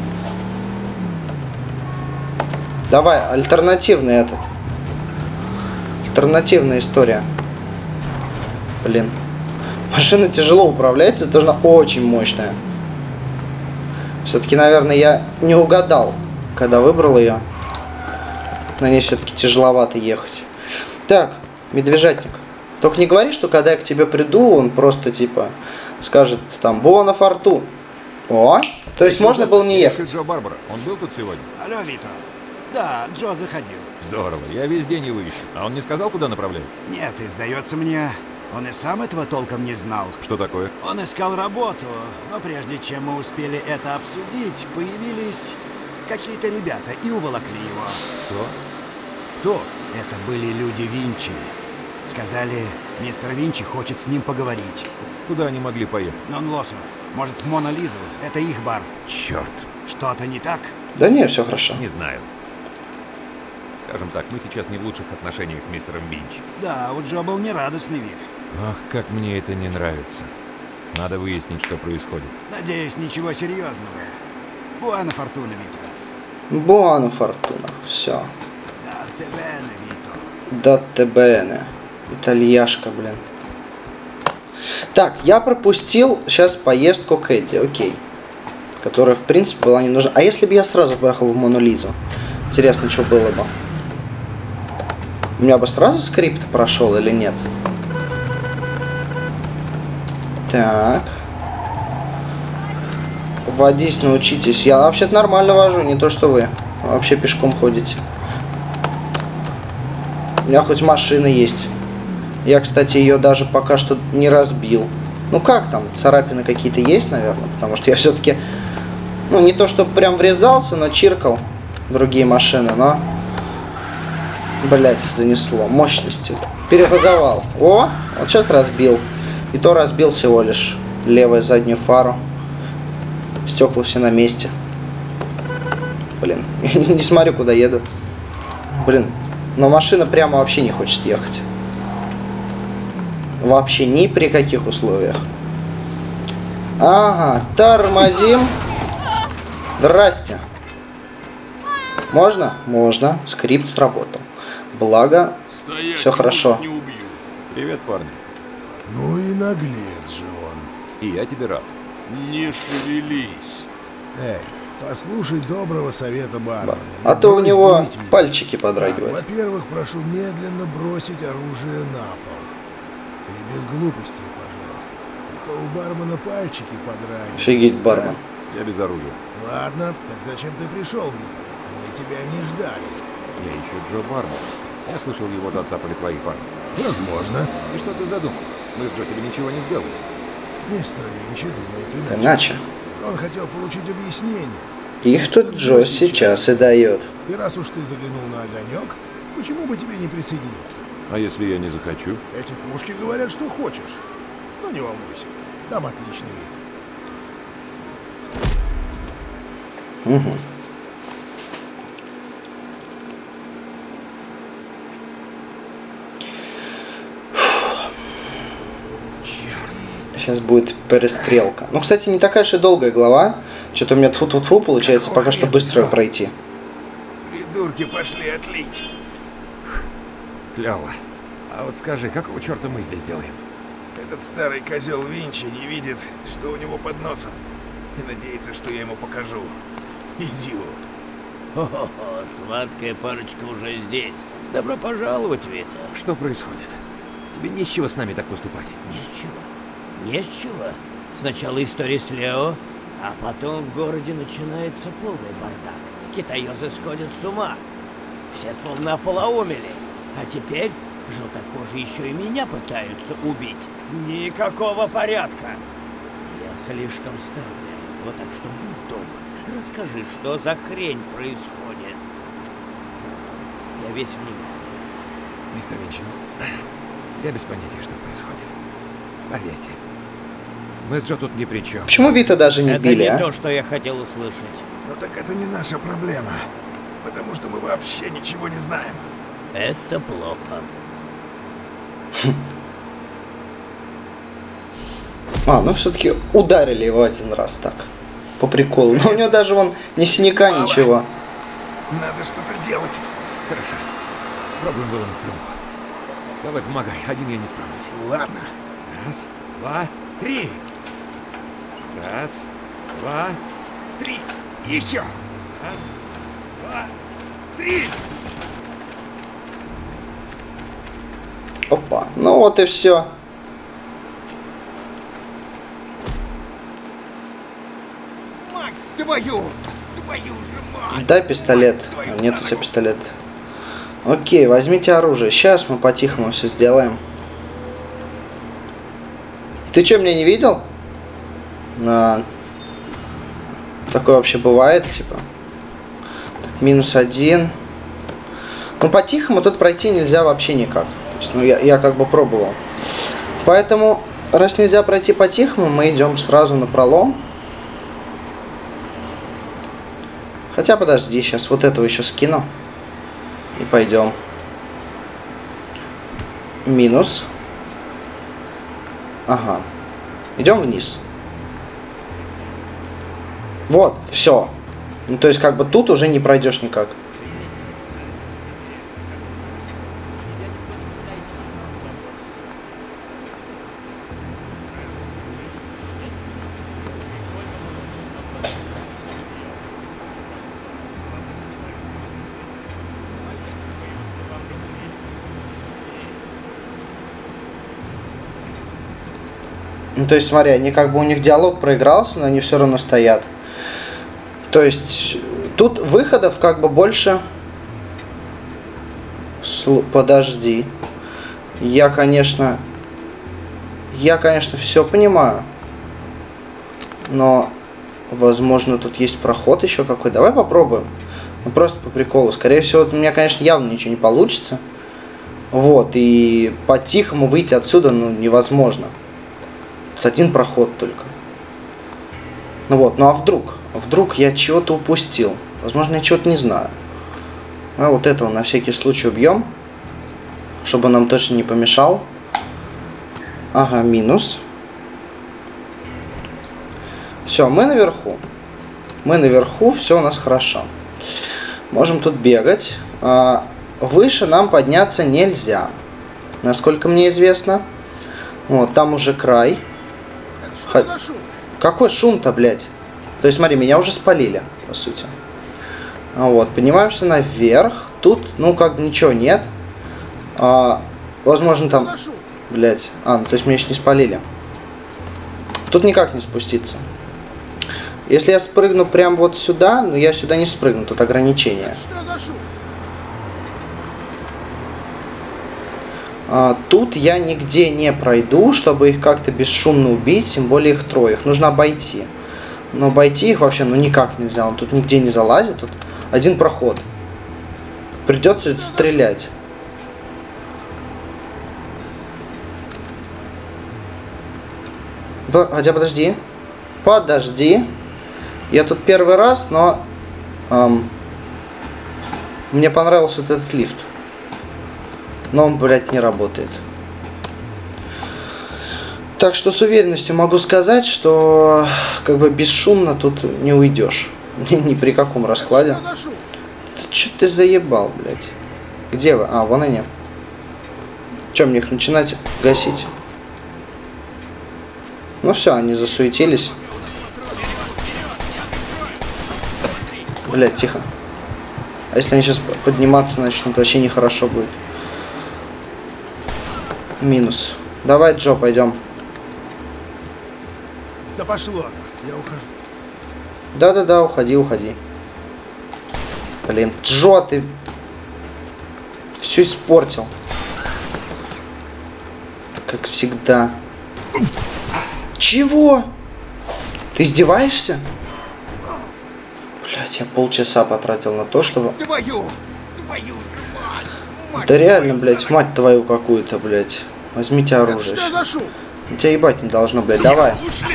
Давай, альтернативный этот. Альтернативная история. Блин. Машина тяжело управляется, потому что она очень мощная. Все-таки, наверное, я не угадал, когда выбрал ее. На ней все-таки тяжеловато ехать. Так, медвежатник. Только не говори, что когда я к тебе приду, он просто типа скажет там «Буона форту». О, то есть можно было не ехать. Джо Барбара, он был тут сегодня? Алло, Вито. Да, Джо заходил. Здорово, я весь день его ищу. А он не сказал, куда направляется? Нет, и сдается мне, он и сам этого толком не знал. Что такое? Он искал работу, но прежде чем мы успели это обсудить, появились какие-то ребята и уволокли его. Что? Кто? Это были люди Винчи. Сказали, мистер Винчи хочет с ним поговорить. Куда они могли поехать? Нон-Лосо, может, в Мона-Лизу, это их бар. Черт. Что-то не так? Да не, все хорошо. Не знаю. Скажем так, мы сейчас не в лучших отношениях с мистером Винчи. Да, у Джо был нерадостный вид. Ах, как мне это не нравится. Надо выяснить, что происходит. Надеюсь, ничего серьезного. Буана фортуна, Вито. Буона фортуна. Все. Да, тебене, Вито. Да тебене. Итальяшка, блин. Так, я пропустил сейчас поездку к Эдди, окей. Которая, в принципе, была не нужна. А если бы я сразу поехал в Мону-Лизу? Интересно, что было бы. У меня бы сразу скрипт прошел или нет? Так. Водись, научитесь. Я вообще-то нормально вожу, не то что вы. Вообще пешком ходите. У меня хоть машина есть. Я, кстати, ее даже пока что не разбил. Ну как там, царапины какие-то есть, наверное, потому что я все-таки, ну не то что прям врезался, но чиркал другие машины, но, блять, занесло мощности. Перегазовал. О, вот сейчас разбил. И то разбил всего лишь левую заднюю фару. Стекла все на месте. Блин, я не смотрю, куда еду. Блин, но машина прямо вообще не хочет ехать. Вообще ни при каких условиях. Ага, тормозим. Здрасте. Можно? Можно. Скрипт сработал. Благо, все хорошо. Привет, парни. Ну и наглец же он. И я тебе рад. Не шевелись. Эй, послушай доброго совета бармена. А то у него пальчики подрагивают. Во-первых, прошу медленно бросить оружие на пол. И без глупостей, пожалуйста. А то у бармена пальчики подрагивают. Офигеть, бармен. Я без оружия. Ладно, так зачем ты пришел, Витер? Мы тебя не ждали. Я ищу Джо Барбара. Я слышал, его зацапали твои парни. Возможно. И что ты задумал? Мы с Джо тебе ничего не сделали. Мистер Винчи думает иначе. Иначе. Он хотел получить объяснение. Их тут Джо сейчас и дает. И раз уж ты заглянул на огонек, почему бы тебе не присоединиться? А если я не захочу? Эти пушки говорят, что хочешь. Но не волнуйся, там отличный вид. Угу. сейчас будет перестрелка. Ну, кстати, не такая же и долгая глава. Что-то у меня тфу-тфу-тфу получается пока что быстро пройти. Придурки пошли отлить. Клево. А вот скажи, какого черта мы здесь делаем? Этот старый козел Винчи не видит, что у него под носом. И надеется, что я ему покажу. Идиот. Хо-хо-хо, сладкая парочка уже здесь. Добро пожаловать, Вита. Что происходит? Тебе не с чего с нами так поступать. Не с чего. Не с чего. Сначала история с Лео, а потом в городе начинается полный бардак. Китаёзы сходят с ума. Все словно ополоумели. А теперь желтокожие еще и меня пытаются убить. Никакого порядка. Я слишком стар для этого, так что будь добр. Расскажи, что за хрень происходит. Я весь внимание. Мистер Винчи, я без понятия, что происходит. Поверьте. Мы с Джо тут ни при чем. Почему Вита даже не Это били, не а? то, что я хотел услышать. Но так это не наша проблема. Потому что мы вообще ничего не знаем. Это плохо. А, ну все-таки ударили его один раз так. По приколу. Но у него даже вон ни синяка, ничего. Надо что-то делать. Хорошо. Пробуем выломать трубу. Давай, помогай. Один я не справлюсь. Ладно. Раз, два, три. Раз, два, три. Еще. Раз, два, три. Опа. Ну вот и все. Мать твою! Твою же мать! Дай пистолет. Нет у тебя пистолета. Окей, возьмите оружие. Сейчас мы по-тихому все сделаем. Ты что, меня не видел? На... Такое вообще бывает, типа. Так, -1. Ну, по-тихому тут пройти нельзя вообще никак. То есть, ну, я как бы пробовал. Поэтому, раз нельзя пройти по-тихому, мы идем сразу на пролом. Хотя, подожди, сейчас вот этого еще скину. И пойдем. Минус. Ага. Идем вниз. Вот, все. Ну, то есть, как бы тут уже не пройдешь никак. Ну, то есть, смотри, они как бы у них диалог проигрался, но они все равно стоят. То есть, тут выходов как бы больше... Подожди. Я, конечно, все понимаю. Но, возможно, тут есть проход еще какой. Давай попробуем. Ну, просто по приколу. Скорее всего, у меня, конечно, явно ничего не получится. Вот, и по-тихому выйти отсюда, ну, невозможно. Тут один проход только. Ну вот, ну а вдруг? Вдруг я чего-то упустил? Возможно, я чего-то не знаю. А вот этого на всякий случай убьем. Чтобы нам точно не помешал. Ага, минус. Все, мы наверху. Мы наверху, все у нас хорошо. Можем тут бегать. Выше нам подняться нельзя. Насколько мне известно. Вот, там уже край. Что за шум? Какой шум-то, блядь? То есть, смотри, меня уже спалили, по сути. Вот, поднимаемся наверх. Тут, ну, как бы ничего нет. Возможно, там... Блядь. Ну, то есть, меня еще не спалили. Тут никак не спуститься. Если я спрыгну прям вот сюда, но я сюда не спрыгну, тут ограничение. Что за шум? Тут я нигде не пройду, чтобы их как-то бесшумно убить, тем более их трое. Их нужно обойти. Но обойти их вообще, ну, никак нельзя. Он тут нигде не залазит. Тут один проход. Придется стрелять. Хотя подожди. Подожди. Я тут первый раз, но... мне понравился вот этот лифт. Но он, блядь, не работает. Так что с уверенностью могу сказать, что как бы бесшумно тут не уйдешь. Ни при каком раскладе. Что за шум? Че ты заебал, блядь? Где вы? А, вон они. Че, мне их начинать гасить? Ну все, они засуетились. Блядь, тихо. А если они сейчас подниматься начнут, вообще нехорошо будет. Минус. Давай, Джо, пойдем. Да пошло, я ухожу. Да-да-да, уходи, уходи. Блин, Джо, ты все испортил. Как всегда. Чего? Ты издеваешься? Блять, я полчаса потратил на то, чтобы... Твою мать! Да реально, блять, мать твою какую-то, блять. Возьмите оружие. Что за шум? Тебя ебать не должно, блять. Давай.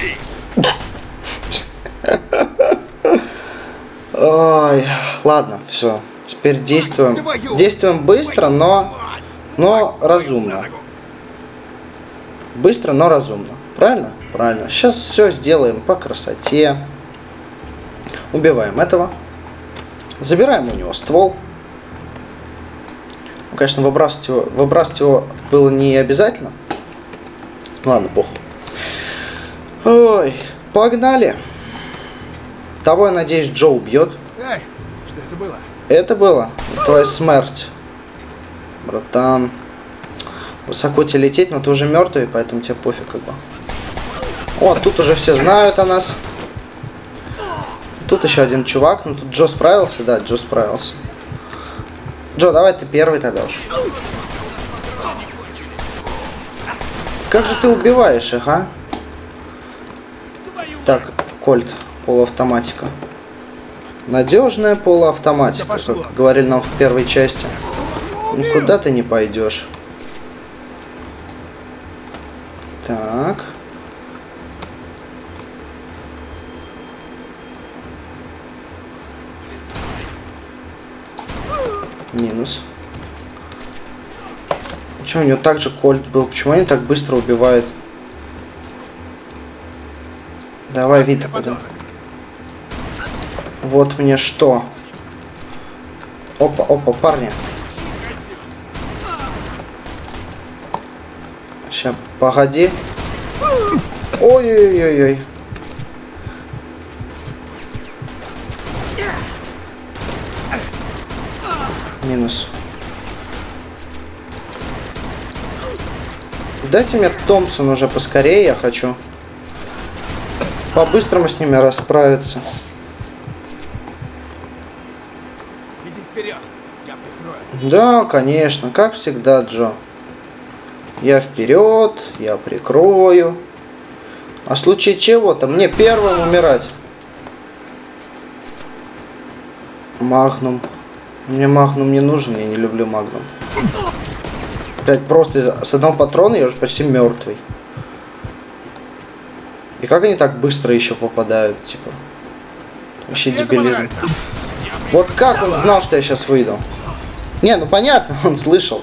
Ой, ладно, все. Теперь действуем. Действуем быстро, но разумно. Быстро, но разумно. Правильно? Правильно. Сейчас все сделаем по красоте. Убиваем этого. Забираем у него ствол. Ну, конечно, выбрасывать его было не обязательно. Ладно, похуй. Ой, погнали. Того, я надеюсь, Джо убьет. Эй, что это было? Это было твоя смерть, братан. Высоко тебе лететь, но ты уже мертвый, поэтому тебе пофиг как бы. О, тут уже все знают о нас. Тут еще один чувак. Ну тут Джо справился, да, Джо справился. Джо, давай ты первый тогда уж. Как же ты убиваешь их, а? Так, Кольт, полуавтоматика. Надежная полуавтоматика, как говорили нам в первой части. Никуда ты не пойдешь. Так. Минус. Почему у него также Кольт был? Почему они так быстро убивают? Давай, Вита, пойдем. Вот мне что. Опа, опа, парни. Сейчас, погоди. Ой-ой-ой-ой. Минус. Дайте мне Томпсон уже поскорее, я хочу по-быстрому с ними расправиться. Иди вперед, я прикрою. Да, конечно, как всегда, Джо. Я вперед, я прикрою. А в случае чего-то мне первым умирать. Магнум. Мне Магнум не нужен, я не люблю Магнум. Блять, просто с одного патрона я уже почти мертвый. И как они так быстро еще попадают, типа? Вообще дебилизм. Вот как он знал, что я сейчас выйду? Не, ну понятно, он слышал.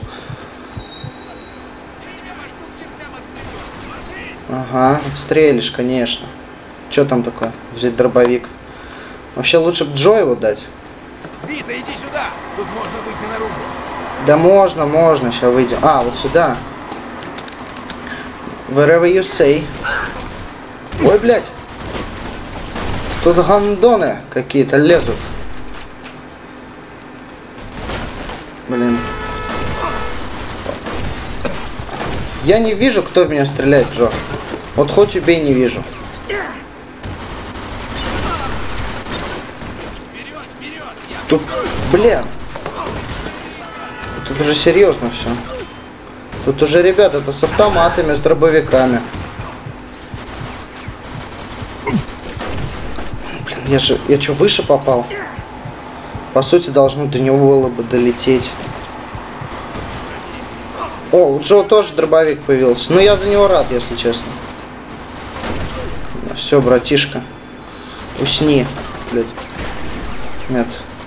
Ага, отстрелишь, конечно. Что там такое? Взять дробовик. Вообще лучше бы Джо его дать. Вита, иди сюда! Тут можно выйти наружу. Да можно, сейчас выйдем. А, вот сюда. Wherever you say. Ой, блядь. Тут гандоны какие-то лезут. Блин. Я не вижу, кто в меня стреляет, Джо. Вот хоть убей, не вижу. Тут, блин. Тут уже серьезно все. Тут уже, ребята, это с автоматами, с дробовиками. Блин, я что, выше попал? По сути, должно до него было бы долететь. О, у Джо тоже дробовик появился. Но я за него рад, если честно. Все, братишка. Усни. Блядь. Нет.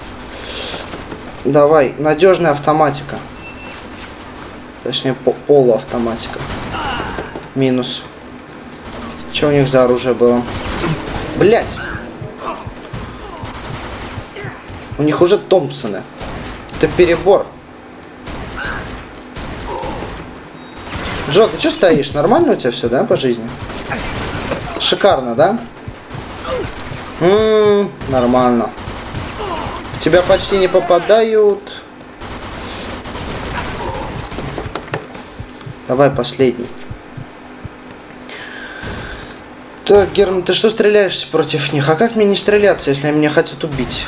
Давай, надежная автоматика. Точнее, полуавтоматика. Минус. Что у них за оружие было? Блять! У них уже Томпсоны. Это перебор. Джо, ты что стоишь? Нормально у тебя все, да, по жизни? Шикарно, да? Нормально. В тебя почти не попадают. Давай последний. Так, Герман, ты что стреляешься против них? А как мне не стреляться, если они меня хотят убить?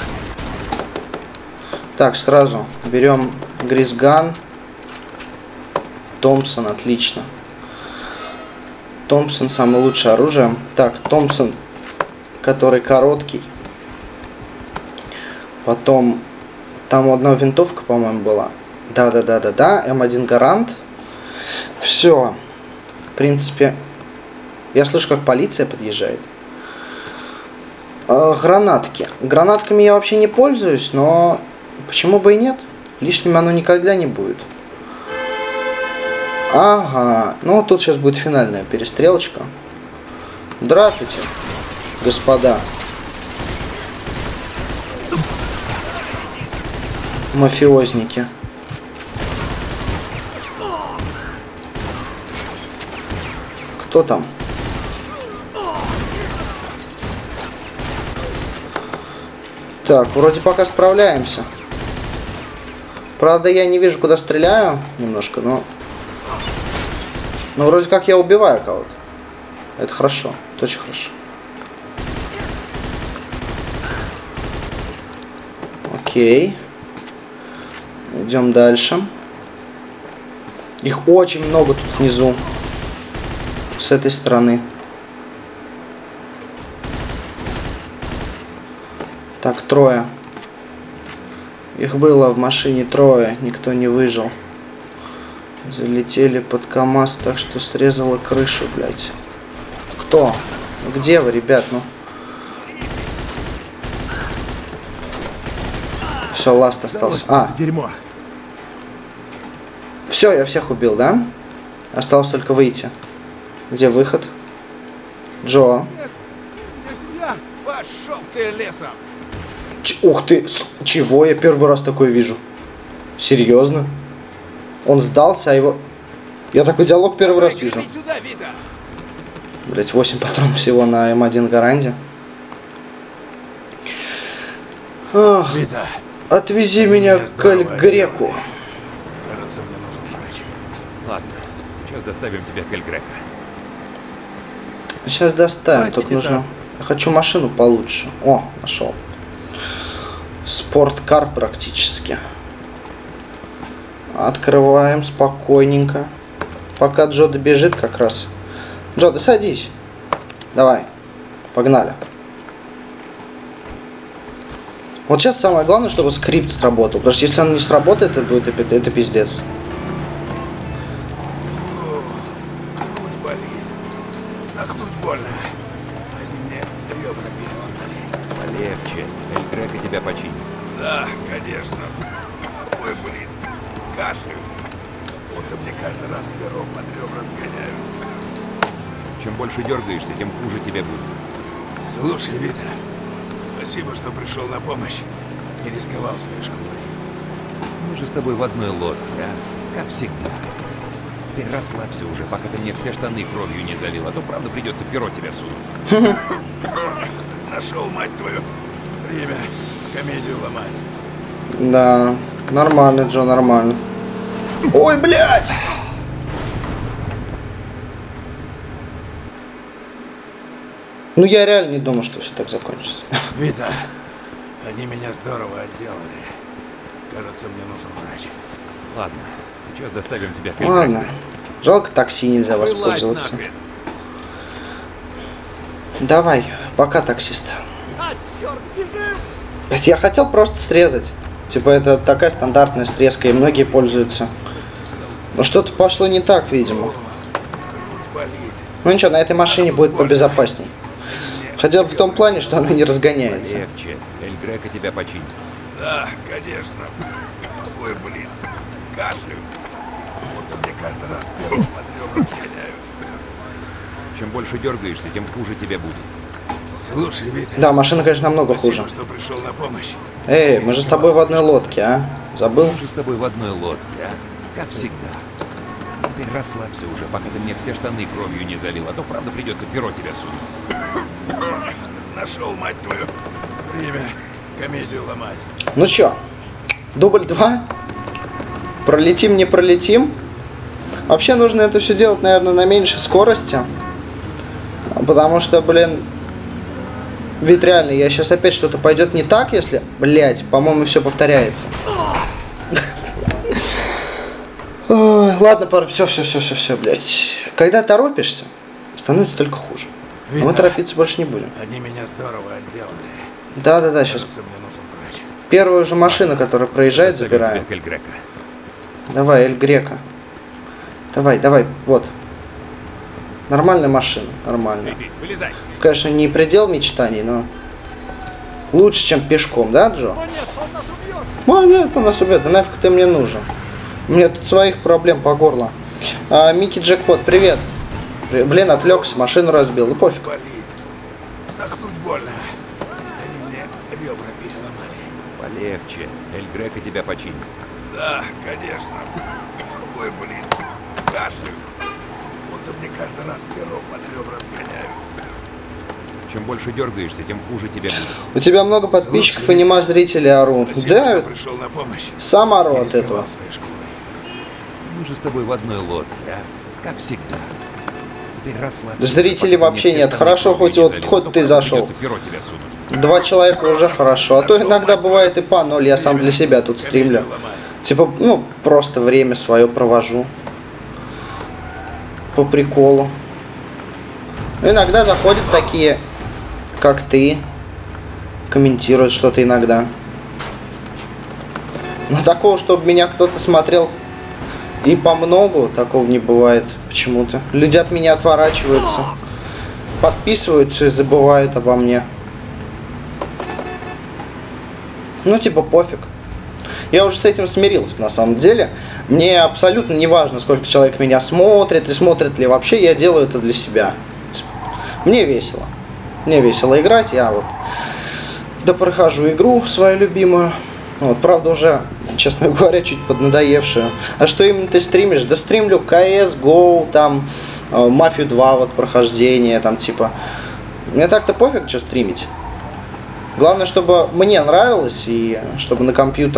Так, сразу берем Гризган. Томпсон, отлично. Томпсон самое лучшее оружие. Так, Томпсон, который короткий. Потом, там одна винтовка, по-моему, была. Да, М1 Гарант. Все. В принципе, я слышу, как полиция подъезжает. Гранатки. Гранатками я вообще не пользуюсь, но почему бы и нет? Лишним оно никогда не будет. Ага, ну тут сейчас будет финальная перестрелочка. Здравствуйте, господа. Мафиозники. Кто там? Так, вроде пока справляемся. Правда, я не вижу, куда стреляю немножко, но вроде как я убиваю кого-то. Это хорошо. Это очень хорошо. Окей. Идем дальше. Их очень много тут внизу. С этой стороны. Так, трое. Их было в машине трое. Никто не выжил. Залетели под КамАЗ, так что срезала крышу, блядь. Кто? Где вы, ребят, ну? Все, ласт остался. Дерьмо. Все, я всех убил, да? Осталось только выйти. Где выход? Джо. Нет, не я. Пошел ты лесом. Ух ты, чего? Я первый раз такое вижу. Серьезно? Он сдался, а его... Я такой диалог первый раз вижу. Сюда, Вита. Блять, 8 патронов всего на М1 Гаранде. Ах, Вита. отвези меня к Эль-Греку. Кажется, мне нужен врач. Ладно, сейчас доставим тебя к Эль-Греко. Сейчас доставим, Простите, только нужно... сэр. Я хочу машину получше. О, нашел. Спорткар практически. Открываем спокойненько. Пока Джо добежит как раз. Джо, да садись. Давай. Погнали. Вот сейчас самое главное, чтобы скрипт сработал. Потому что если он не сработает, это пиздец. Тут болит. Ах, тут больно. Они мне ребра переломали. Полегче. Эль-Греко тебя починит. Да, конечно. Ой, блин. Кашляю. Будто мне каждый раз пером под ребра гоняют. Чем больше дергаешься, тем хуже тебе будет. Слушай, Вита, спасибо, что пришел на помощь. Не рисковал своей шкурой. Мы же с тобой в одной лодке, а? Как всегда. Теперь расслабься уже, пока ты мне все штаны кровью не залил, а то правда придется перо тебя сунуть. Нашел, мать твою, время комедию ломать. Да, нормально, Джо, нормально. Ой, блядь! Ну, я реально не думал, что все так закончится. Вита, они меня здорово отделали. Кажется, мне нужен врач. Ладно, сейчас доставим тебя к Эль-Греко. Ладно. Жалко, такси нельзя Вылазь воспользоваться. нахрен. Давай, пока, таксист. А, черт, бежим! Я хотел просто срезать. Типа, это такая стандартная срезка, и многие пользуются. Но что-то пошло не так, видимо. Ну ничего, на этой машине будет побезопасней. Хотя бы в том плане, что она не разгоняется. Полегче. Эль-Греко тебя починит. Да, конечно. Ой, блин, кашляю. Будто мне каждый раз пером под ребра гоняют. Чем больше дергаешься, тем хуже тебе будет. Слушай, Витя. Да, машина, конечно, намного хуже. Спасибо, что пришел на помощь. Эй, мы же с тобой в одной лодке, а? Забыл? Мы же с тобой в одной лодке, а? Как всегда. Теперь расслабься уже, пока ты мне все штаны кровью не залил, а то правда придется перо тебя сунуть. Нашел, мать твою. Время комедию ломать. Ну чё, дубль 2? Пролетим, не пролетим? Вообще нужно это все делать, наверное, на меньшей скорости. Потому что, блин, ведь реально, я сейчас опять что-то пойдет не так, если... Блять, по-моему, все повторяется. Ладно, пара, все, блять. Когда торопишься, становится только хуже. А мы торопиться больше не будем. Они меня здорово отделали. Да, сейчас. Кажется, мне нужен врач. Первую же машину, которая проезжает, забираем. Эль Греко. Давай, Эль Греко. Давай, вот. Нормальная машина, нормально. Вылезай. Конечно, не предел мечтаний, но лучше, чем пешком, да, Джо? О нет, он нас убьет! Нет, он нас убьет. Да нафиг ты мне нужен? У меня тут своих проблем по горло. Микки Джекпот, привет. Блин, отвлекся, машину разбил. Ну пофиг. Болит. Вздохнуть больно. Они мне ребра переломали. Полегче. Эль Греко тебя починит. Да, конечно. Ой, блин. Кашляю. Будто мне каждый раз перо под ребра вгоняют. Чем больше дергаешься, тем хуже тебе будет. У тебя много подписчиков и нема зрителей орут. Спасибо, Да, что пришел на помощь. сам ору Не от рисковал этого. своей шкурой. Мы же с тобой в одной лодке, а? Как всегда. Теперь расслабься. Зрителей пока вообще мне нет. все Хорошо, штаны хоть кровью вот не залил, хоть а то ты правда зашел. придется перо тебя сунуть. 2 человека уже хорошо. А то иногда бывает и по 0. Я сам для себя тут стримлю. Комедию ломать. Типа, ну, просто время свое провожу. По приколу. Ну, иногда заходят такие, как ты. Комментируют что-то иногда. Но такого, чтобы меня кто-то смотрел и по многу, такого не бывает почему-то. Люди от меня отворачиваются. Подписываются и забывают обо мне. Ну, типа, пофиг. Я уже с этим смирился, на самом деле. Мне абсолютно не важно, сколько человек меня смотрит, и смотрит ли вообще. Я делаю это для себя. Мне весело. Мне весело играть. Я вот прохожу игру свою любимую. Вот, правда, уже, честно говоря, чуть поднадоевшую. А что именно ты стримишь? Да стримлю CS, GO, там, Мафию 2, вот, прохождение, там, типа. Мне так-то пофиг, что стримить. Главное, чтобы мне нравилось, и чтобы на компьютер,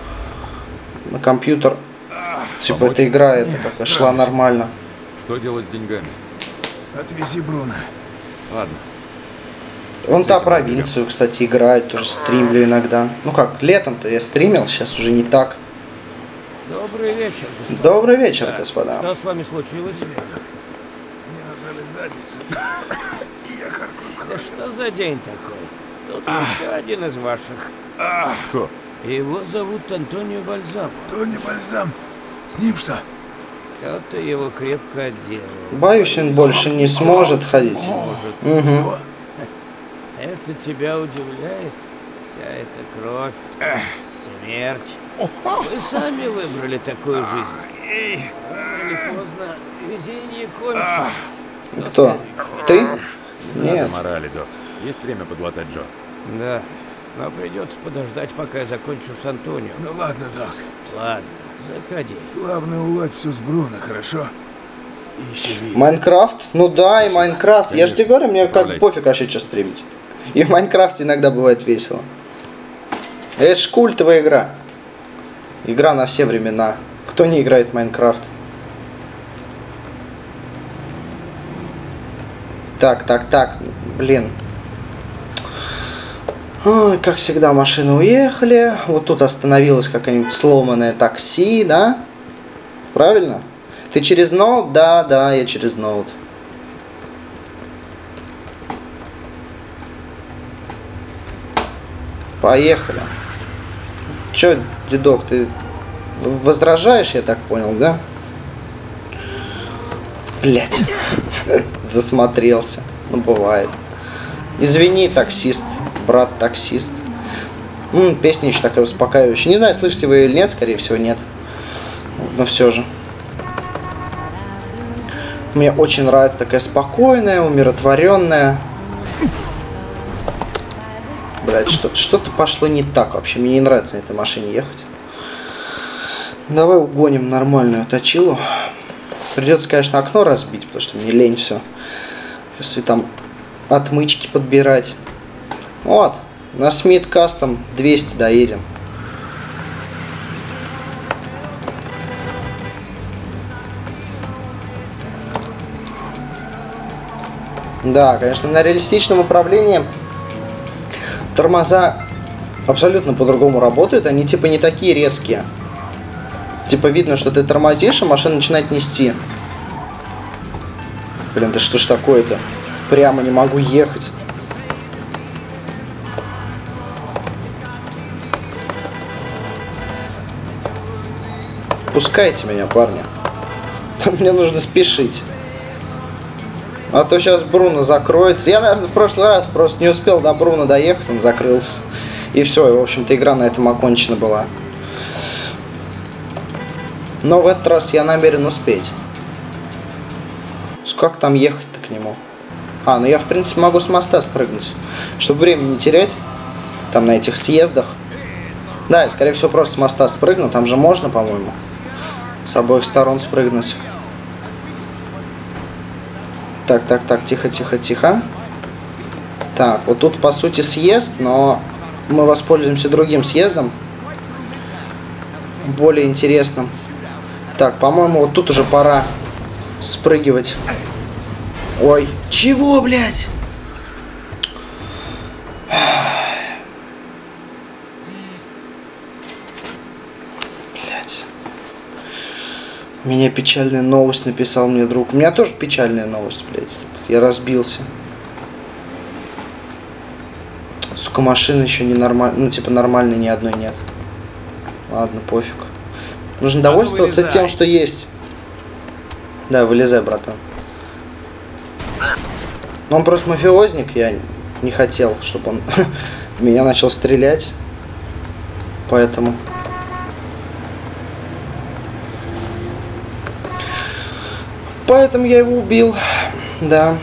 типа, эта игра эта как-то шла нормально. Что делать с деньгами? Отвези Бруно. Ладно. Вон та провинцию, кстати, играет, тоже стримлю иногда. Ну как, летом-то я стримил, сейчас уже не так. Добрый вечер, господа. Добрый вечер, господа. Что с вами случилось? Мне надрали задницу. И я харкую Да кровью. что за день такой? Тут еще один из ваших. Что? Его зовут Антонио Бальзам. Тони Бальзам. С ним что? Кто-то его крепко отделал. Боюсь, он больше не сможет ходить. Угу. Что? Это тебя удивляет? Вся эта кровь, смерть. Вы сами выбрали такую жизнь. Эй, Рано или поздно везение кончится. Кто? Ты? Нет. Морали, док. Есть время подлатать Джо. Да, но придется подождать, пока я закончу с Антонио. ну ладно, Док. Ладно, заходи. Главное уладь все с Бруно, хорошо? И еще видно. Майнкрафт? Ну да, и Майнкрафт. Я же тебе говорю, мне как Отправляйся. пофиг вообще, что стримить. И в Майнкрафте иногда бывает весело. Это ж культовая игра. Игра на все времена. Кто не играет в Майнкрафт? Так. Блин. Ой, как всегда, машины уехали. Вот тут остановилось какое-нибудь сломанное такси, да? Правильно? Ты через ноут? Да, я через ноут. Поехали. Чё, дедок, ты возражаешь, я так понял, да? Блять. Засмотрелся. Ну, бывает. Извини, таксист. Брат таксист. Песня еще такая успокаивающая. Не знаю, слышите вы или нет, скорее всего, нет. Но все же. Мне очень нравится такая спокойная, умиротворенная. Блять, что-то пошло не так вообще. Мне не нравится на этой машине ехать. Давай угоним нормальную точилу. Придется, конечно, окно разбить, потому что мне лень все. Если там отмычки подбирать. Вот, на Смит Кастом 200 доедем. Да, конечно, на реалистичном управлении тормоза абсолютно по-другому работают. Они типа не такие резкие. Типа видно, что ты тормозишь, а машина начинает нести. Блин, да что ж такое-то? Прямо не могу ехать. Пускайте меня, парни. Мне нужно спешить. А то сейчас Бруно закроется. Я, наверное, в прошлый раз просто не успел до Бруно доехать, он закрылся. И все, и, в общем-то, игра на этом окончена была. Но в этот раз я намерен успеть. Как там ехать-то к нему? А, ну я, в принципе, могу с моста спрыгнуть. Чтобы время не терять. Там на этих съездах. Да, я, скорее всего, просто с моста спрыгну. Там же можно, по-моему, с обоих сторон спрыгнуть. Так, тихо. Так, вот тут, по сути, съезд, но мы воспользуемся другим съездом. Более интересным. Так, по-моему, вот тут уже пора спрыгивать. Ой, чего, блядь? Блядь. У меня печальная новость, написал мне друг. У меня тоже печальная новость, блядь. Я разбился. Сука, машины еще не нормально. Ну, типа, нормальной ни одной нет. Ладно, пофиг. Нужно довольствоваться тем, что есть. Да, вылезай, братан. Он просто мафиозник, я не хотел, чтобы он меня начал стрелять. Поэтому... Поэтому я его убил. Да.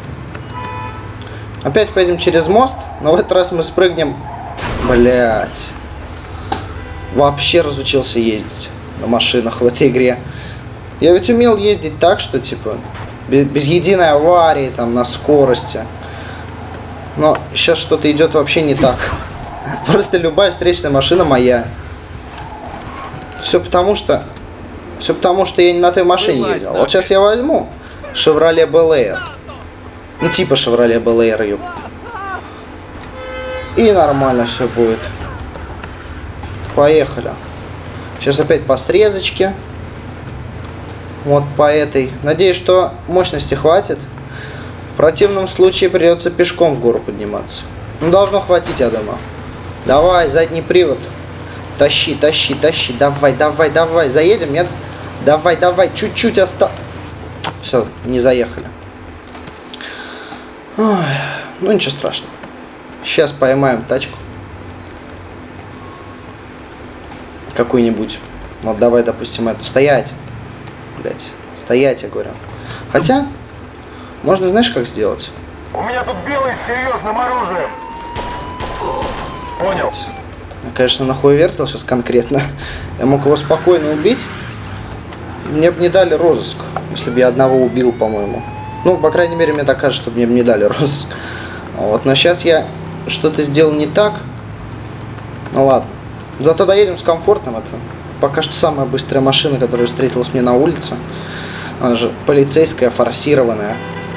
Опять поедем через мост, но в этот раз мы спрыгнем. Блять. Вообще разучился ездить на машинах в этой игре. Я ведь умел ездить так, что типа без единой аварии, там, на скорости. Но сейчас что-то идет вообще не так. Просто любая встречная машина моя. Все потому что я не на той машине ездил. Вот сейчас я возьму Chevrolet Bel Air. Ну, типа Chevrolet Bel Air, ёп. И нормально все будет. Поехали. Сейчас опять по срезочке. Вот по этой. Надеюсь, что мощности хватит. В противном случае придется пешком в гору подниматься. Ну, должно хватить, я думаю. Давай, задний привод. Тащи. Давай. Заедем, нет? Давай. Чуть-чуть осталось. Все, не заехали. Ой, ну, ничего страшного. Сейчас поймаем тачку. Какую-нибудь. Вот давай, допустим, эту. Стоять. Блять. Стоять, я говорю. Хотя, можно, знаешь, как сделать? У меня тут белый с серьезным оружием. Понял. Я, конечно, нахуй вертел сейчас конкретно. Я мог его спокойно убить. Мне бы не дали розыск, если бы я одного убил, по-моему. Ну, по крайней мере, мне так кажется, что мне бы не дали розыск. Вот, но сейчас я что-то сделал не так. Ну ладно. Зато доедем с комфортом. Это пока что самая быстрая машина, которая встретилась мне на улице. Она же полицейская, форсированная.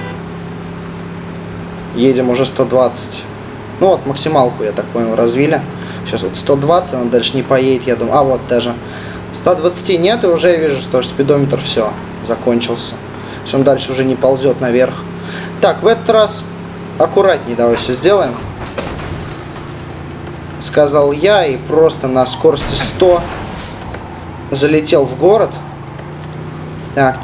Едем уже 120. Ну вот, максималку, я так понял, развили. Сейчас вот 120, она дальше не поедет, я думаю. А вот даже 120 нет, и уже я вижу, что спидометр все, закончился. То есть он дальше уже не ползет наверх. Так, в этот раз аккуратнее давай все сделаем. Сказал я, и просто на скорости 100 залетел в город. Так.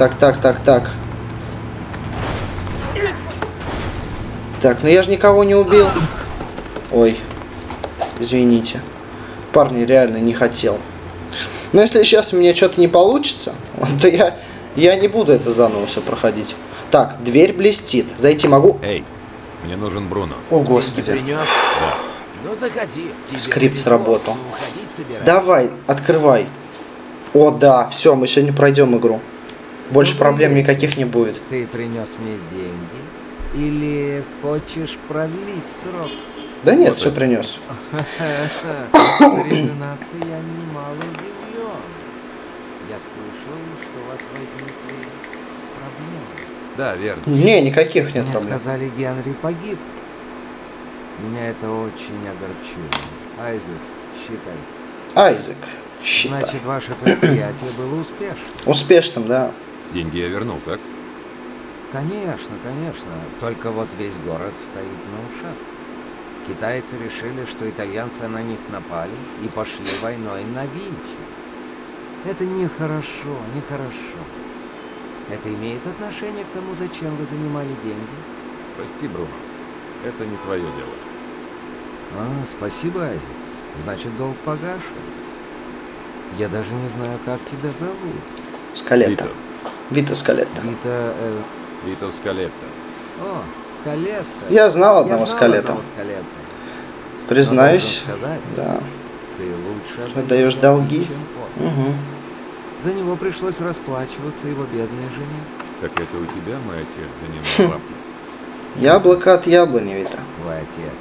Так, ну я же никого не убил. Ой, извините. Парни, реально не хотел. Но если сейчас у меня что-то не получится, то я Я не буду это заново все проходить. Так, дверь блестит. Зайти могу? Эй, мне нужен Бруно. О, Деньги господи. принес? Да. Ну, заходи. Тебе Скрипт повезло, сработал. ты уходить собираешься. Давай, открывай. О, да, все, мы сегодня пройдем игру. Больше Добрый проблем вечер. никаких не будет. Ты принес мне деньги? Или хочешь продлить срок? Да нет, Вот все это. принес. Признаться, я немало удивлен. Я слышал, что у вас возникли проблемы. Да, верно. Не, никаких нет Мне проблем. сказали, Генри погиб. Меня это очень огорчило. Айзек, считай. Айзек, считай. Значит, ваше предприятие было успешным. Успешным, да. Деньги я вернул, так? Конечно, конечно. Только вот весь город стоит на ушах. Китайцы решили, что итальянцы на них напали и пошли войной на Винчи. Это нехорошо, нехорошо. Это имеет отношение к тому, зачем вы занимали деньги? Прости, Бруно. Это не твое дело. Спасибо, Айзек. Значит, долг погашен. Я даже не знаю, как тебя зовут. Скалетта. Вито. Вита Скалетта. Вита... Вито Скалетта. О, Скалетта. Я знал одного Я знал Скалетта. одного Скалетта. Признаюсь. Но должен сказать, Да. ты лучше Отдаешь долги. чем он. Угу. За него пришлось расплачиваться его бедной жене. Так это у тебя мой отец занимал бабки? Яблоко от яблони, Вита. Твой отец.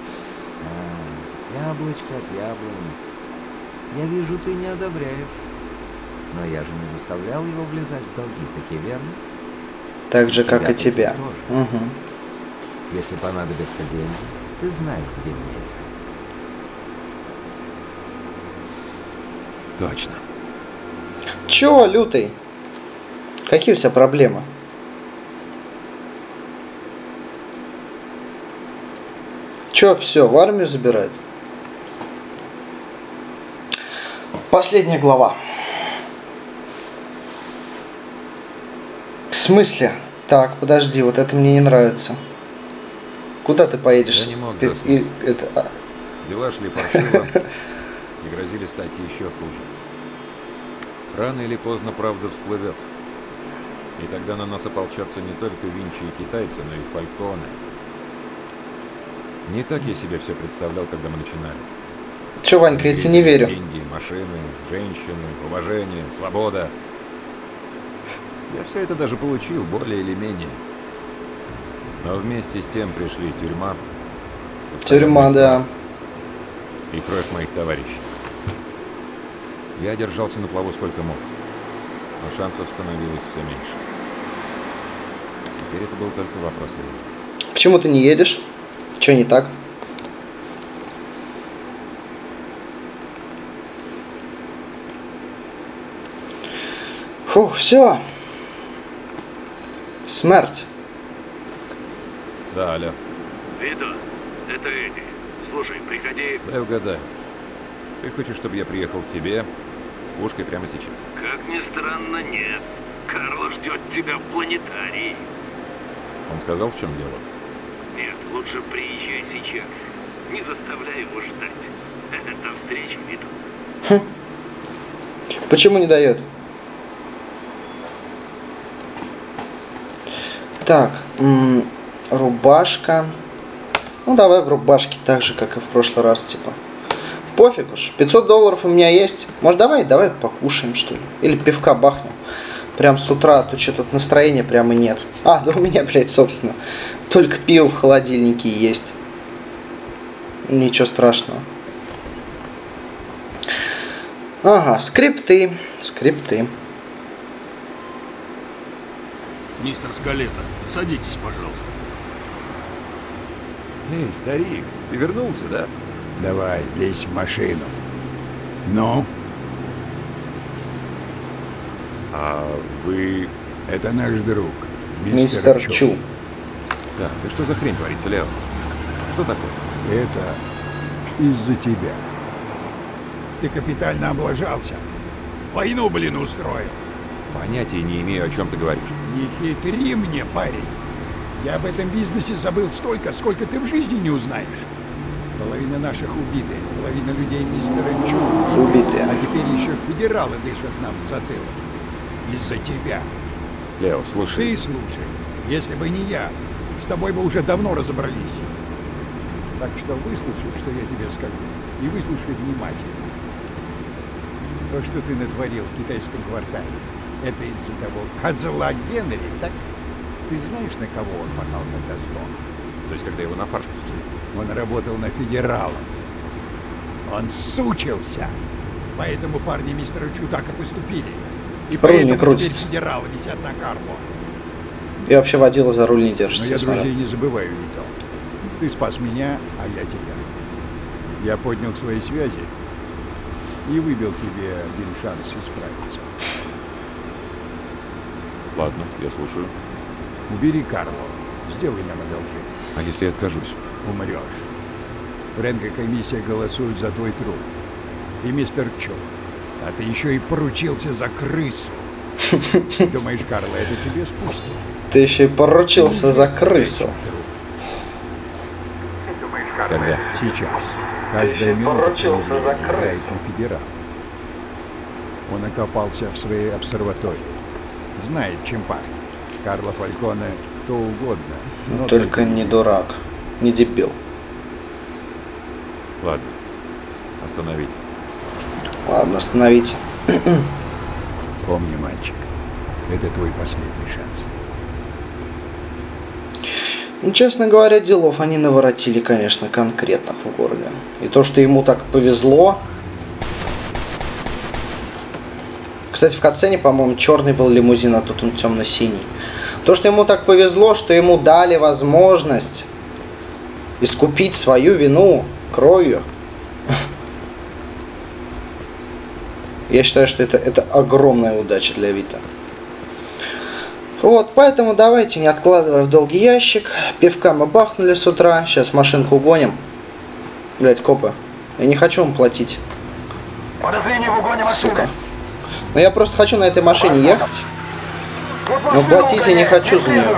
Яблочко от яблони. Я вижу, ты не одобряешь. Но я же не заставлял его влезать в долги, таки верно? Так же, как и Тебя тебя. тоже. Угу. Если понадобятся деньги, ты знаешь, где меня искать. Точно. Чё, лютый? Какие у тебя проблемы? Чё, все, в армию забирают? Последняя глава. В смысле? Так, подожди, вот это мне не нравится. Куда ты поедешь? Я не мог Ты- заснуть. это, Дела шли паршиво и грозили стать еще хуже. Рано или поздно правда всплывет. И тогда на нас ополчатся не только Винчи и китайцы, но и Фальконе. Не так я себе все представлял, когда мы начинали. Чё, Ванька, я тебе не верю. Деньги, машины, женщины, уважение, свобода. Я все это даже получил, более или менее. Но вместе с тем пришли тюрьма. Тюрьма, постоянный да. страх и кровь моих товарищей. Я держался на плаву сколько мог, но шансов становилось все меньше. Теперь это был только вопрос времени. Почему ты не едешь? Чё не так? Фух, все. Смерть. Да, алло. Вито, это Эдди. Слушай, приходи. Дай угадаю. Ты хочешь, чтобы я приехал к тебе с пушкой прямо сейчас? Как ни странно, нет. Карл ждет тебя в планетарии. Он сказал, в чем дело? Нет, лучше приезжай сейчас. Не заставляй его ждать. До встречи, Вито. Почему не дает? Так, рубашка. Ну давай в рубашке так же, как и в прошлый раз, типа. Пофиг уж. $500 у меня есть. Может, давай покушаем, что ли? Или пивка бахнем. Прям с утра, а то что тут настроения прямо нет. А, да у меня, блядь, собственно. Только пиво в холодильнике есть. Ничего страшного. Ага, скрипты. Скрипты. Мистер Скалетта, садитесь, пожалуйста. Эй, старик, ты вернулся, да? Давай, лезь в машину. Ну, А вы... это наш друг, Мистер Чу. Так, и что за хрень творится, Лео? Что такое? Это из-за тебя. Ты капитально облажался. Войну, блин, устроил. Понятия не имею, о чем ты говоришь. Не хитри мне, парень. Я об этом бизнесе забыл столько, сколько ты в жизни не узнаешь. Половина наших убиты, половина людей мистера Чу Убиты. А теперь еще федералы дышат нам в затылок. Из-за тебя. Лео, слушай. Ты слушай. Если бы не я, с тобой бы уже давно разобрались. Так что выслушай, что я тебе скажу. И выслушай внимательно. То, что ты натворил в китайском квартале, это из-за того козла Генри, так? Ты знаешь, на кого он пахал, когда сдох? То есть, когда его на фарш пустили? Он работал на федералов. Он сучился. Поэтому парни мистера Чу так и поступили. И Руль не поэтому крутится. теперь федералы висят на карму. И вообще водила за руль не Но держится. я смотрю. друзей не забываю, Вито. Ты спас меня, а я тебя. Я поднял свои связи и выбил тебе один шанс исправиться. Ладно, я слушаю. Убери Карло. Сделай нам одолжение. А если я откажусь? Умрешь. Фрэнко-комиссия голосует за твой труп. И мистер Чо. А ты еще и поручился за крысу. Думаешь, Карло, это тебе спустит? Ты еще и поручился за крысу. Думаешь, Карло, Когда? сейчас. Ты еще Каждая и минута поручился за играет крысу. на федералов. Он окопался в своей обсерватории. Знает, чем пахнет. Карло Фальконе кто угодно. но Только не дурак, не дебил. Ладно. Остановить. Ладно, остановите. Помни, мальчик, это твой последний шанс. Ну, честно говоря, делов они наворотили, конечно, конкретных в городе. И то, что ему так повезло. Кстати, в катсцене, по-моему, черный был лимузин, а тут он темно-синий. То, что ему так повезло, что ему дали возможность искупить свою вину кровью. Я считаю, что это огромная удача для Вита. Вот, поэтому давайте, не откладывая в долгий ящик. Пивка мы бахнули с утра. Сейчас машинку угоним. Блять, копы. Я не хочу им платить. Подозрение в угоне машины. Сука. Но я просто хочу на этой машине ехать. Но платить я не хочу за нее.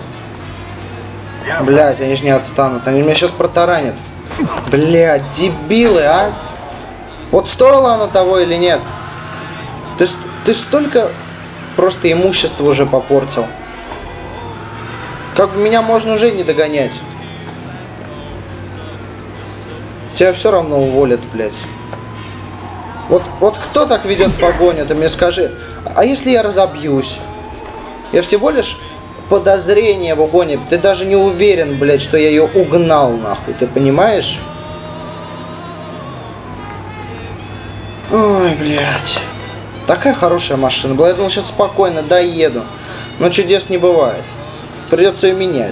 Блять, они же не отстанут. Они меня сейчас протаранят. Блять, дебилы, а? Вот стоило оно того или нет? Ты столько просто имущества уже попортил. Как бы меня можно уже не догонять. Тебя все равно уволят, блядь. Вот кто так ведет погоню, ты мне скажи. А если я разобьюсь? Я всего лишь подозрение в угоне. Ты даже не уверен, блядь, что я ее угнал, нахуй. Ты понимаешь? Ой, блядь. Такая хорошая машина была. Я думал, сейчас спокойно доеду. Но чудес не бывает. Придется ее менять.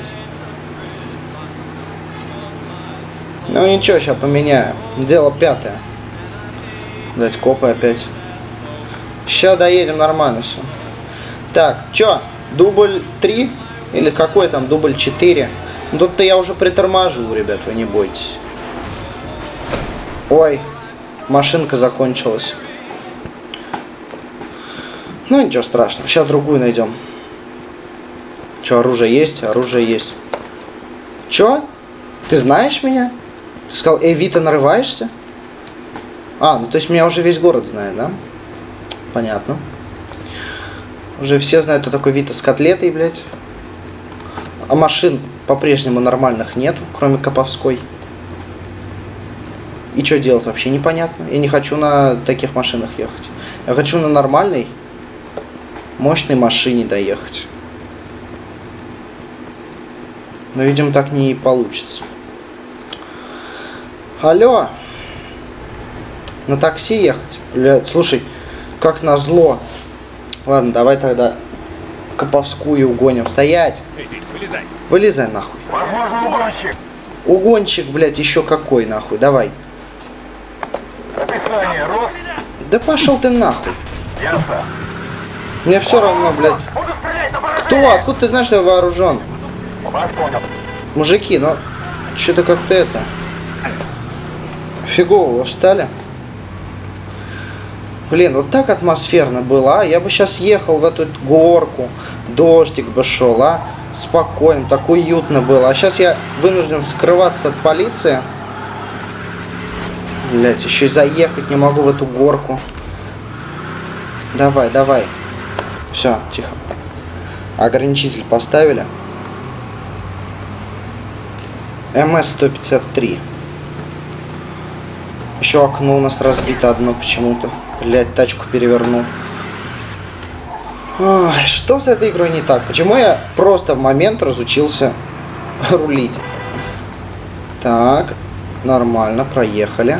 Ну ничего, сейчас поменяю. Дело пятое. Блять, копы опять. Сейчас доедем, нормально все. Так, чё? Дубль 3? Или какой там? Дубль 4? Ну, тут-то я уже приторможу, ребят, вы не бойтесь. Ой, машинка закончилась. Ну ничего страшного, сейчас другую найдем. Чё, оружие есть? Оружие есть. Чё? Ты знаешь меня? Ты сказал, Вита, нарываешься? А, ну то есть меня уже весь город знает, да? Понятно. Уже все знают, кто такой Вита с котлетой, блядь. А машин по-прежнему нормальных нету, кроме Коповской. И что делать вообще непонятно. Я не хочу на таких машинах ехать. Я хочу на нормальной, мощной машине доехать. Но, видимо, так не получится. Алло. На такси ехать? Блядь, слушай, как назло. Ладно, давай тогда Коповскую угоним. Стоять! Вылезай. Вылезай нахуй. Возможно, угонщик. Угонщик, блядь, еще какой нахуй. Давай. Описание, рост. Да пошел ты нахуй. Ясно. Мне все равно, блядь. Буду стрелять на поражение. Кто? Откуда ты знаешь, что я вооружен? Вас понял. Мужики, ну что-то как-то это. Фигово встали. Блин, вот так атмосферно было, а? Я бы сейчас ехал в эту горку, дождик бы шел, а? Спокойно, так уютно было. А сейчас я вынужден скрываться от полиции. Блять, еще и заехать не могу в эту горку. Давай, давай. Все, тихо. Ограничитель поставили. МС-153. Еще окно у нас разбито одно почему-то. Блять, тачку перевернул. Ой, что с этой игрой не так? Почему я просто в момент разучился рулить? Так, нормально, проехали.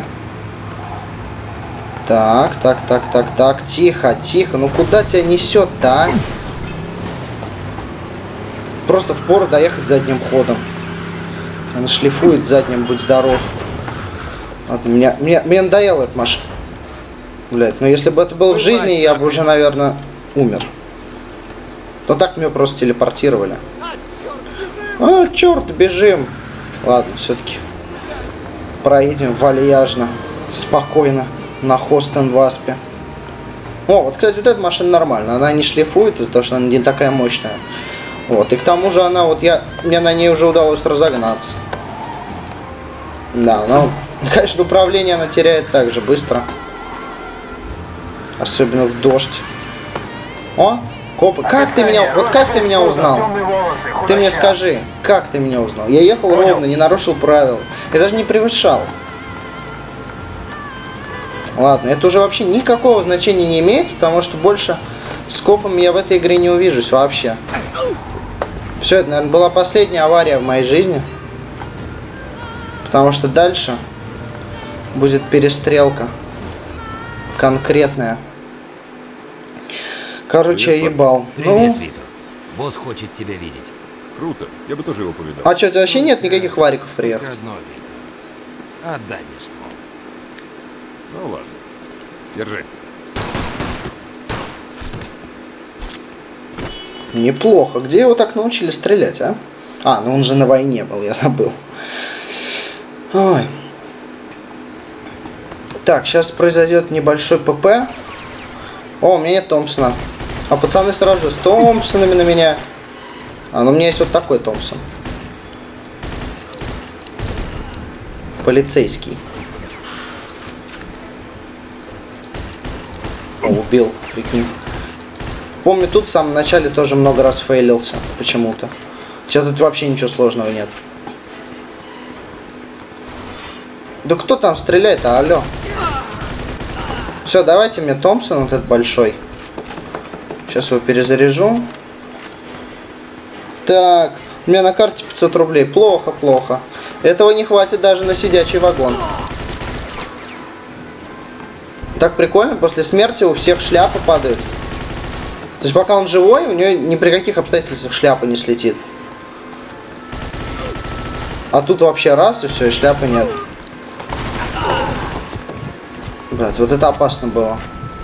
Так, тихо, тихо. Ну куда тебя несет-то, а? Просто впору доехать задним ходом. Она шлифует задним, будь здоров. Ладно, мне надоела эта машина. Блять, ну если бы это было в жизни, я бы уже, наверное, умер. Но так меня просто телепортировали. А, черт, бежим. Ладно, все-таки проедем вальяжно, спокойно, на Хостенваспе. О, вот, кстати, вот эта машина нормальная. Она не шлифует из-за того, что она не такая мощная. Вот, и к тому же она, вот мне на ней уже удалось разогнаться. Да, но, конечно, управление она теряет так же быстро. Особенно в дождь. О, копы, как ты меня, вот как ты меня узнал? Ты мне скажи, как ты меня узнал? Я ехал ровно, не нарушил правил. Я даже не превышал. Ладно, это уже вообще никакого значения не имеет, потому что больше с копами я в этой игре не увижусь вообще. Все, это, наверное, была последняя авария в моей жизни. Потому что дальше будет перестрелка. Конкретная. Короче, я ебал. Привет, Витер. Босс хочет тебя видеть. Круто. Я бы тоже его повидал. А что, вообще нет никаких вариков приехать? Одно, Витер. Отдай мне ствол. Ну ладно. Держи. Неплохо. Где его так научили стрелять, а? А, ну он же на войне был, я забыл. Ой. Так, сейчас произойдет небольшой ПП. О, у меня нет Томпсона. А пацаны сразу же с Томпсонами на меня. А, ну у меня есть вот такой Томпсон. Полицейский. О, убил, прикинь. Помню, тут в самом начале тоже много раз фейлился почему-то. Сейчас тут вообще ничего сложного нет. Да кто там стреляет-то, алло? Все, давайте мне Томпсон, вот этот большой. Сейчас его перезаряжу. Так, у меня на карте 500 рублей. Плохо, плохо. Этого не хватит даже на сидячий вагон. Так прикольно, после смерти у всех шляпы падают. То есть пока он живой, у него ни при каких обстоятельствах шляпа не слетит. А тут вообще раз, и все, и шляпы нет. Блядь, вот это опасно было.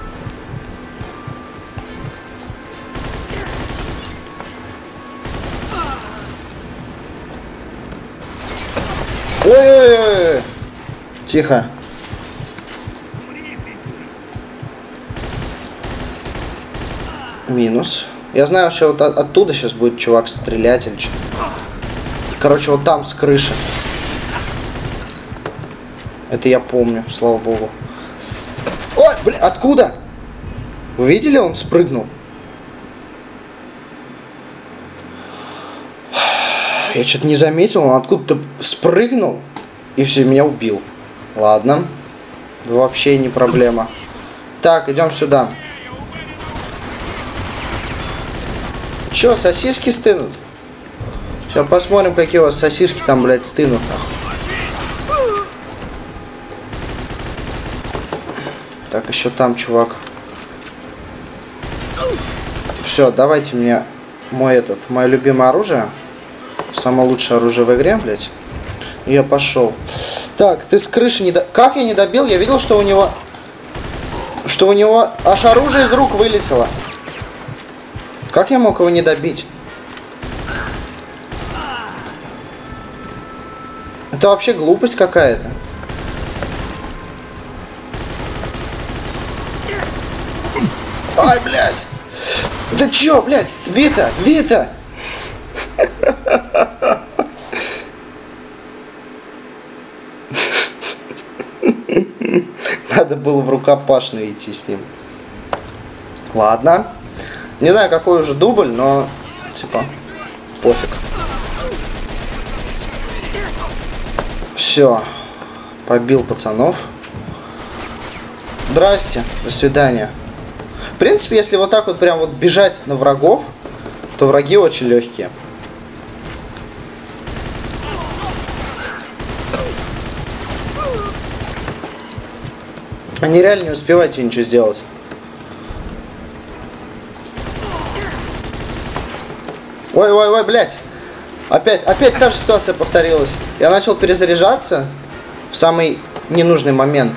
Ой-ой-ой! Тихо. Минус. Я знаю, что вот оттуда сейчас будет чувак стрелять или что. Короче, вот там с крыши. Это я помню, слава богу. Ой, блин, откуда? Вы видели, он спрыгнул? Я что-то не заметил, он откуда-то спрыгнул и все, меня убил. Ладно. Вообще не проблема. Так, идем сюда. Че, сосиски стынут? Сейчас посмотрим, какие у вас сосиски там, блядь, стынут. Так, еще там чувак. Все, давайте мне мое любимое оружие. Самое лучшее оружие в игре, блядь. И я пошел. Так, ты с крыши не до... Как я не добил? Я видел, что у него... Что у него аж оружие из рук вылетело. Как я мог его не добить? Это вообще глупость какая-то. Ай, блядь! Ты чё, блядь? Вита! Вита! Надо было в рукопашную идти с ним. Ладно. Не знаю, какой уже дубль, но Типа, пофиг. Все. Побил пацанов. Здрасте. До свидания. В принципе, если вот так вот прям вот бежать на врагов, то враги очень легкие. Они реально не успеваете ничего сделать. Ой, блядь. Опять та же ситуация повторилась. Я начал перезаряжаться в самый ненужный момент.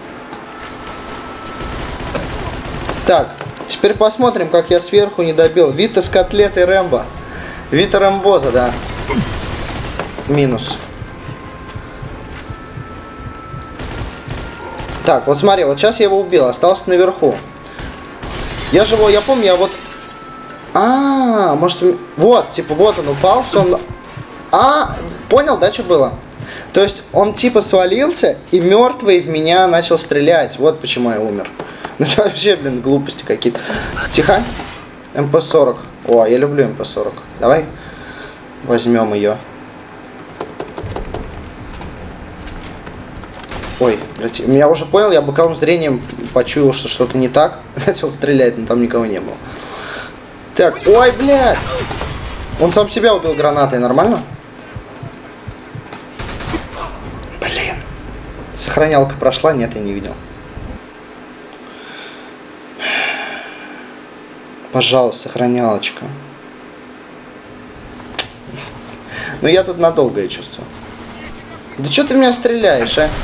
Так, теперь посмотрим, как я сверху не добил. Вита с котлетой Рэмбо. Вита Рэмбоза, да. Минус. Так, вот смотри, вот сейчас я его убил, остался наверху. Я же его, я помню, я вот... может... Вот, типа, вот он упал, все он... Понял, да, что было? То есть, он типа свалился, и мертвый в меня начал стрелять. Вот почему я умер. Ну, это вообще, блин, глупости какие-то. Тихо. МП-40. О, я люблю МП-40. Давай возьмем ее. Ой, блядь, я уже понял, я боковым зрением почуял, что что-то не так. Начал стрелять, но там никого не было. Так, ой, блядь. Он сам себя убил гранатой, нормально? Блин. Сохранялка прошла, нет, я не видел. Пожалуйста, сохранялочка. Ну я тут надолго, я чувствую. Да что ты в меня стреляешь, а?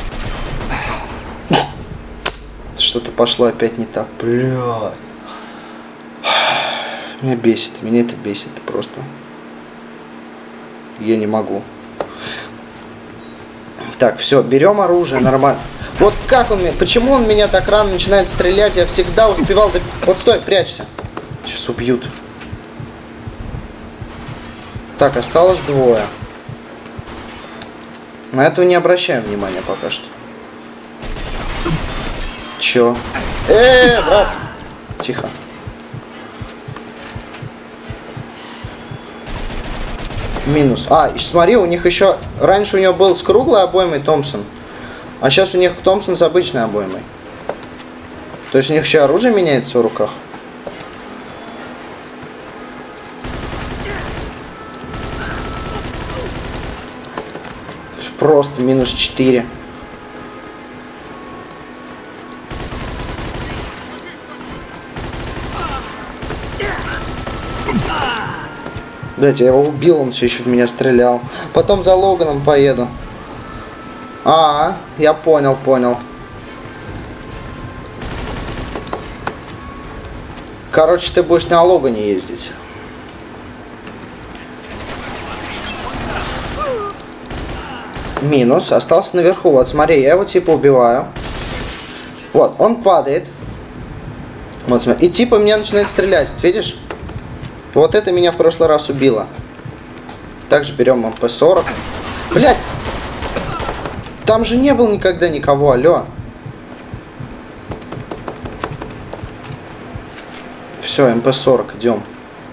Что-то пошло опять не так. Блядь. Меня это бесит просто. Я не могу. Так, все, берем оружие, нормально. Вот как он меня, почему он меня так рано начинает стрелять? Я всегда успевал... Вот стой, прячься. Сейчас убьют. Так, осталось двое. На этого не обращаем внимания пока что. Чё? Брат! Тихо. Минус. И смотри, у них еще... Раньше у него был с круглой обоймой Томпсон. А сейчас у них Томпсон с обычной обоймой. То есть у них еще оружие меняется в руках. Просто минус 4. Блять, я его убил, он все еще в меня стрелял. Потом за Логаном поеду. Я понял. Короче, ты будешь на Логане ездить. Минус. Остался наверху. Вот, смотри, я его типа убиваю. Вот, он падает. Вот, смотри. И типа меня начинает стрелять. Вот, видишь? Вот это меня в прошлый раз убило. Также берем МП-40. Блять! Там же не было никогда никого, алло. Все, МП-40, идем.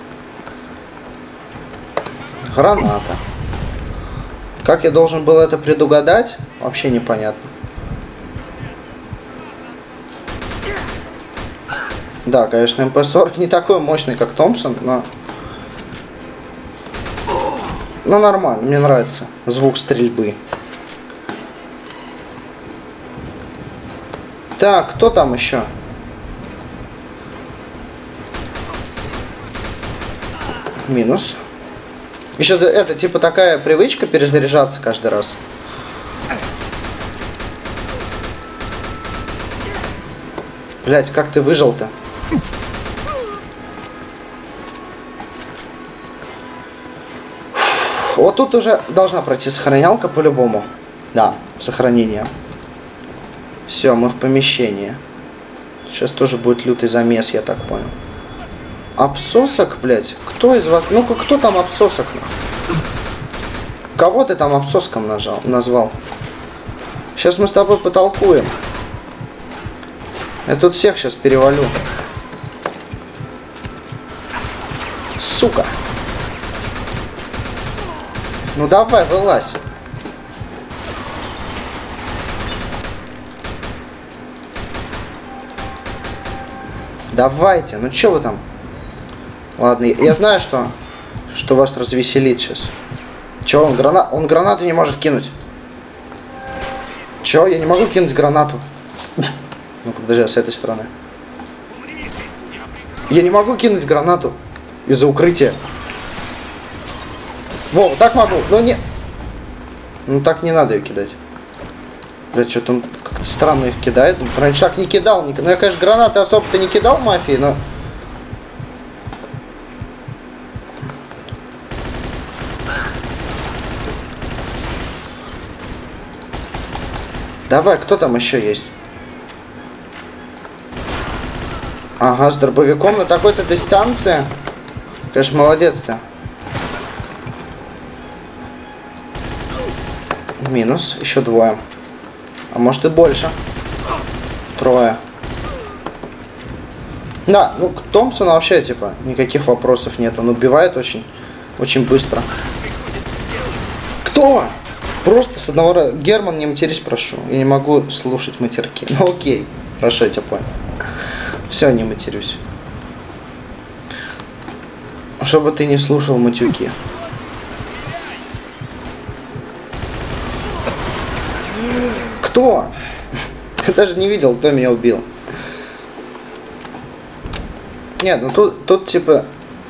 Граната. Как я должен был это предугадать? Вообще непонятно. Да, конечно, МП-40 не такой мощный, как Томпсон, но... Ну, нормально, мне нравится звук стрельбы. Так, кто там еще? Минус. Еще это, типа, такая привычка перезаряжаться каждый раз. Блять, как ты выжил-то? Вот тут уже должна пройти сохранялка по-любому. Да, сохранение. Все, мы в помещении. Сейчас тоже будет лютый замес, я так понял. Обсосок, блядь? Кто из вас... Ну-ка, кто там обсосок? Кого ты там обсоском назвал? Сейчас мы с тобой потолкуем. Я тут всех сейчас перевалю. сука. Ну давай, вылазь. Давайте, ну чё вы там? Ладно, я знаю, что вас развеселит сейчас. Чё, он гранату не может кинуть. Чё, я не могу кинуть гранату. Ну-ка, подожди, с этой стороны. Я не могу кинуть гранату из-за укрытия. Во, вот так могу, но не... Ну так не надо ее кидать. Блядь, что-то он как-то странно их кидает. Он раньше так не кидал. Ну я, конечно, гранаты особо-то не кидал в мафии, но... Давай, кто там еще есть? Ага, с дробовиком на такой-то дистанции. Конечно, молодец-то. Минус, еще двое. А может и больше. Трое. Да, ну к Томпсону вообще, типа, никаких вопросов нет. Он убивает очень быстро. Кто? Просто с одного раза. Герман, не матерись, прошу. Я не могу слушать матерки. Ну окей. Хорошо, я тебя понял. Все, не матерюсь. Чтобы ты не слушал матюки. Кто? Я даже не видел, кто меня убил. Нет, ну тут типа...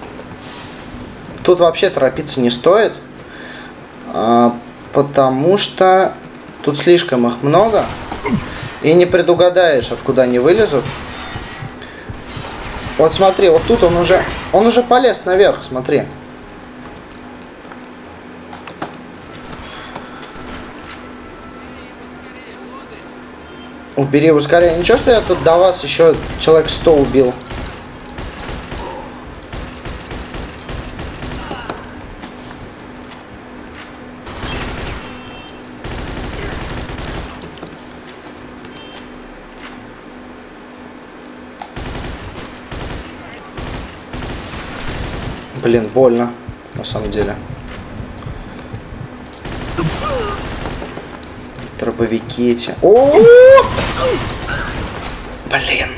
Тут вообще торопиться не стоит. Потому что тут слишком их много. И не предугадаешь, откуда они вылезут. Вот смотри, вот тут он уже полез наверх, смотри. Убери ускорение. Ничего, что я тут до вас еще человек 100 убил. Блин, больно, на самом деле. Дробовики эти. О-о-о! Блин.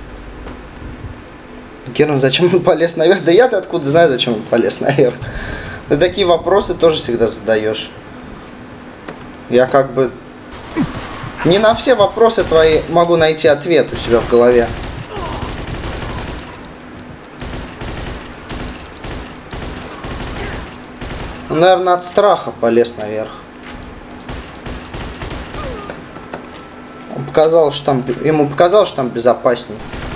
Герман, зачем он полез наверх? Да я-то откуда знаю, зачем он полез наверх. Ты такие вопросы тоже всегда задаешь. Я как бы... Не на все вопросы твои могу найти ответ у себя в голове. Он, наверное, от страха полез наверх. Он показал, что там, ему показалось, что там безопасней.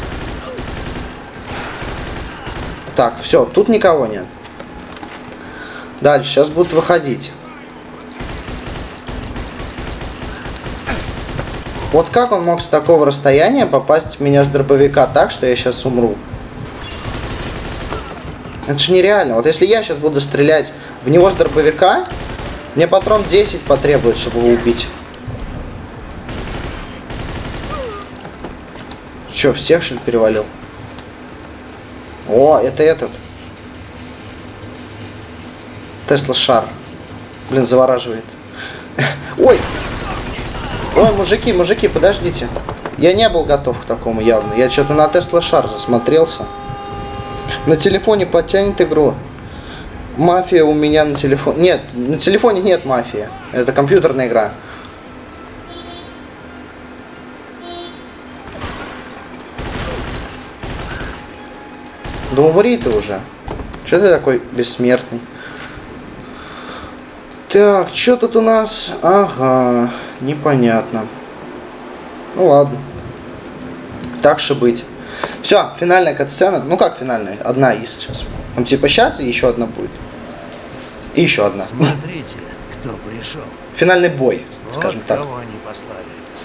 Так, все, тут никого нет. Дальше, сейчас будут выходить. Вот как он мог с такого расстояния попасть в меня с дробовика так, что я сейчас умру? Это же нереально. Вот если я сейчас буду стрелять в него с дробовика, мне патрон 10 потребует, чтобы его убить. Че, всех, что ли, перевалил? О, это этот. Тесла Шар. Блин, завораживает. Ой! Ой, мужики, подождите. Я не был готов к такому явно. Я что-то на Тесла Шар засмотрелся. На телефоне подтянет игру. Мафия у меня на телефоне. Нет, на телефоне нет мафии. Это компьютерная игра. Да умри ты уже. Что ты такой бессмертный? Так, что тут у нас? Ага, непонятно. Ну ладно. Так же быть. Все, финальная катсцена. Ну как финальная? Одна из сейчас. Там типа сейчас и еще одна будет. И еще одна. Смотрите, кто пришел. Финальный бой, вот скажем так. Кого они послали?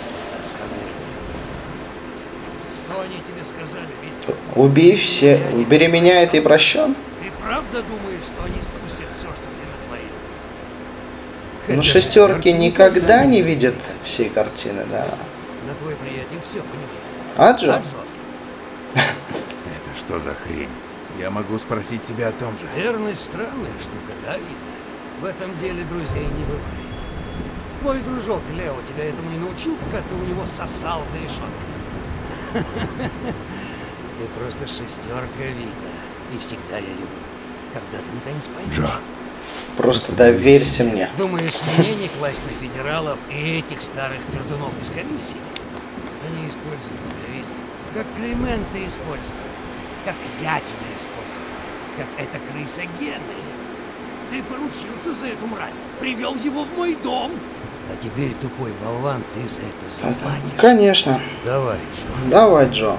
Что они тебе сказали? Ведь... Убей все. Убери меня, и ты прощен. Ты правда думаешь, что они спустят все, что ты натворил? Ну шестерки никогда не видят всей картины, да. На твой приятель все понимает. Аджо? Это что за хрень? Я могу спросить тебя о том же. Верность странная штука, да, Вита? В этом деле друзей не бывает. Твой дружок Лео тебя этому не научил, пока ты у него сосал за решеткой? Ты просто шестерка, Вита. И всегда я люблю. Когда ты наконец поймешь. Джо. Просто доверься мне. Думаешь, мне не класть на федералов и этих старых пердунов из комиссии? Они используют тебя, Вита. Как Климент ты используешь. Как я тебя использую. Как эта крыса Генри. Ты поручился за эту мразь. Привел его в мой дом. А теперь, тупой болван, ты за это заплатишь. Конечно. Давай, Джо. Давай, Джо.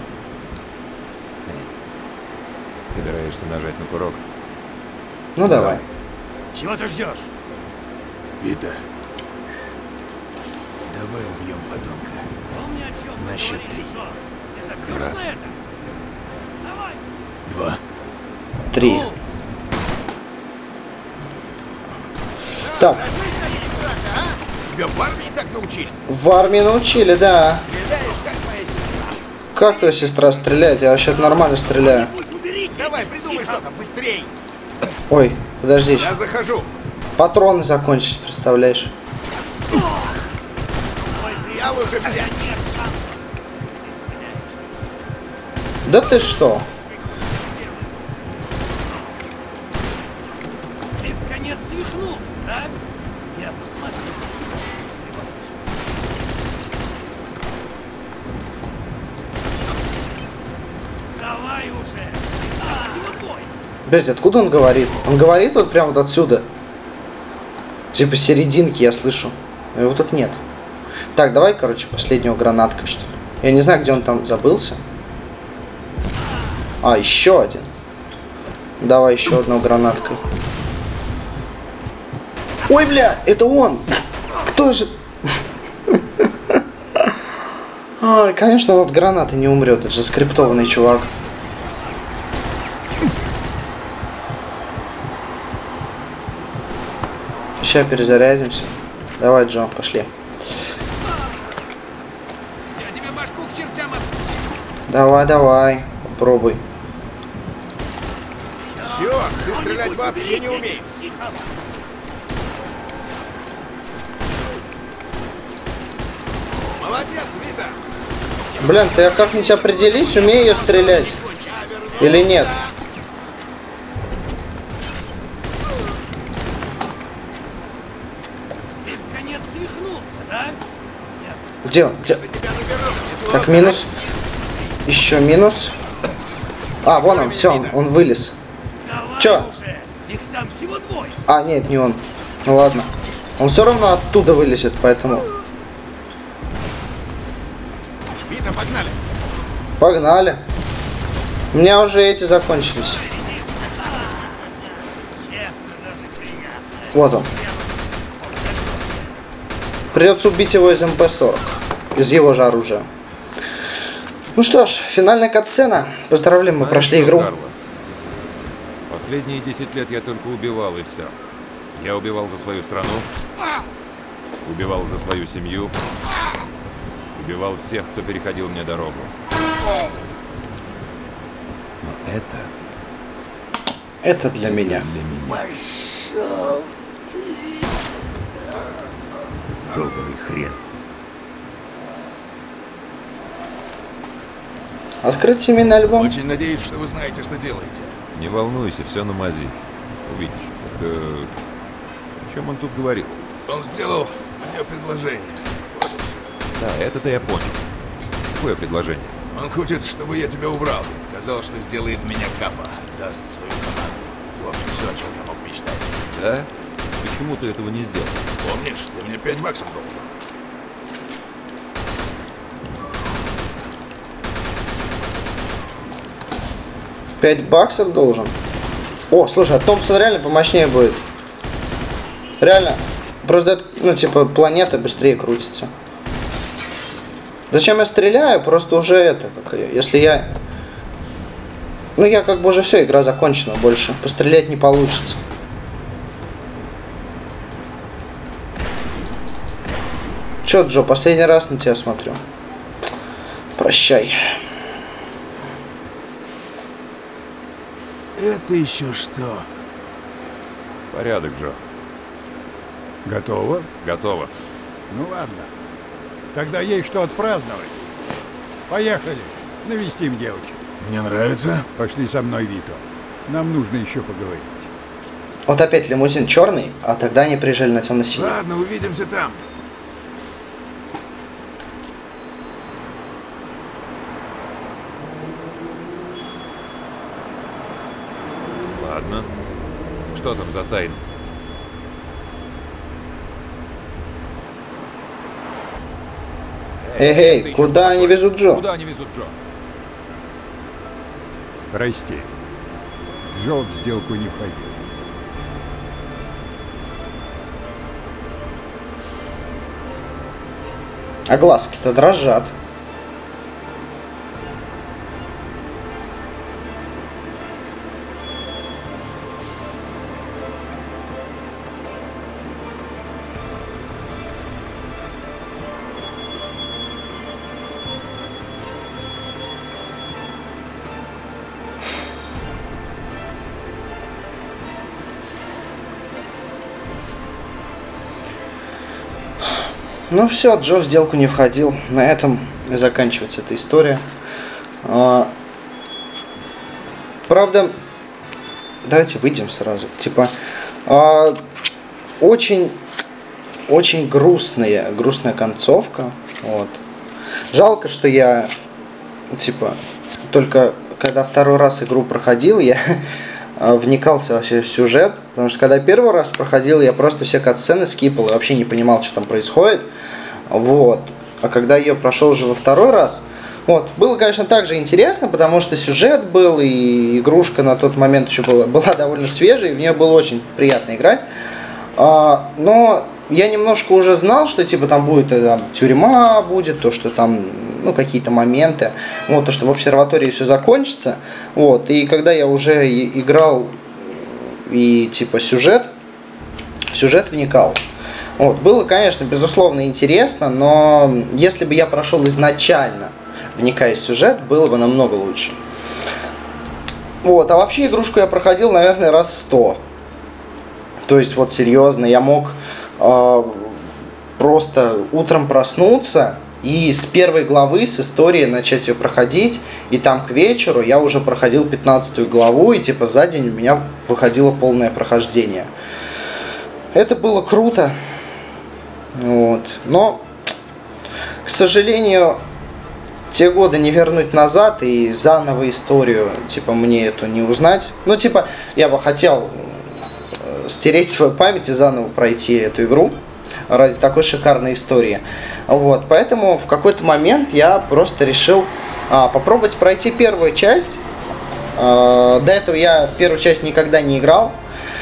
Собираешься нажать на курок? Ну давай. Чего ты ждешь? Вита. Давай убьем подонка. Помни, о чем На счет 3. Ты забьешь Раз. на это? Давай. 2. 3. Так, Тебя в армии так научили? в армии научили, да. Стреляешь, как моя сестра. Как твоя сестра стреляет? Я вообще нормально стреляю. Давай, придумай что-то, быстрей. Ой, подожди. Я захожу. Патроны закончились, представляешь? Я уже все. Да ты что? Ты в конец свихнулся, да? Я посмотрю. Давай уже. Блять, откуда он говорит? Он говорит вот прям вот отсюда. Типа серединки я слышу. А его тут нет. Так, давай, короче, последнего гранаткой, что ли. Я не знаю, где он там забылся. А, еще один. Давай еще одной гранаткой. Ой, бля, это он! Кто же? Ой, конечно, он от гранаты не умрет. Это же скриптованный чувак. Сейчас перезарядимся. Давай, Джо, пошли. Я тебе башку к чертям Давай, давай, попробуй. Чё? Ты стрелять вообще не умеешь. Молодец, Вита. Блин, ты как-нибудь определись, умею я стрелять или нет? Ты в конец свихнулся, да? Где он? Где? Так, минус. Еще минус. А, вон он, все, он вылез. Чё? Их там всего двое. А, нет, не он. Ну ладно. Он все равно оттуда вылезет, поэтому... Вита, погнали. Погнали. У меня уже эти закончились. Вот он. Придется убить его из МП-40. Из его же оружия. Ну что ж, финальная катсцена. Поздравляем, мы прошли игру. Карло? Последние 10 лет я только убивал, и все. Я убивал за свою страну, убивал за свою семью, убивал всех, кто переходил мне дорогу. Но это для меня. Пошел ты. Долбаный хрен. Открыть семейный альбом. Очень надеюсь, что вы знаете, что делаете. Не волнуйся, все на мази. Увидишь. Так, о чем он тут говорил? Он сделал мне предложение. Да, это-то я понял. Какое предложение? Он хочет, чтобы я тебя убрал. Сказал, что сделает меня капа. Даст свою команду. В общем, все, о чем я мог мечтать. Да? Почему ты этого не сделал? Помнишь, ты мне 5 баксов дал? $5 должен. О, слушай, а Томпсон реально помощнее будет. Реально. Просто, ну, типа, планета быстрее крутится. Зачем я стреляю? Просто уже это, как если я... Ну, я как бы уже все, игра закончена. Больше пострелять не получится. Чё, Джо, последний раз на тебя смотрю. Прощай. Это еще что? Порядок, Джо. Готово? Готово. Ну ладно. Тогда есть что отпраздновать. Поехали. Навестим девочек. Мне нравится. Пошли со мной, Вито. Нам нужно еще поговорить. Вот опять лимузин черный, а тогда они приезжали на темно-синий. Ладно, увидимся там. Ладно. Что там за тайна? Эй, куда они везут Джо? Куда они везут Джо? Прости. Джо в сделку не входил. А глазки-то дрожат. Ну все, Джо в сделку не входил. На этом и заканчивается эта история. Правда, давайте выйдем сразу. Типа, очень грустная концовка. Вот. Жалко, что я, типа, только когда второй раз игру проходил, я вникался вообще в сюжет, потому что когда первый раз проходил, я просто все катсцены скипал и вообще не понимал, что там происходит. Вот. А когда я прошел уже во второй раз, вот, было, конечно, также интересно, потому что сюжет был, и игрушка на тот момент еще была довольно свежей, и в нее было очень приятно играть. Но я немножко уже знал, что типа там будет там, тюрьма будет, то, что там, ну, какие-то моменты, вот, то, что в обсерватории все закончится, вот, и когда я уже играл и типа в сюжет вникал, вот, было, конечно, безусловно интересно, но если бы я прошел изначально, вникая в сюжет, было бы намного лучше. Вот, а вообще игрушку я проходил, наверное, раз 100. То есть, вот серьезно, я мог просто утром проснуться и с первой главы, с истории начать ее проходить, и там к вечеру я уже проходил 15 главу, и типа за день у меня выходило полное прохождение. Это было круто, вот. Но, к сожалению, те годы не вернуть назад и заново историю, типа, мне эту не узнать. Ну, типа, я бы хотел стереть свою память и заново пройти эту игру ради такой шикарной истории. Вот, поэтому в какой-то момент я просто решил попробовать пройти первую часть. До этого я в первую часть никогда не играл.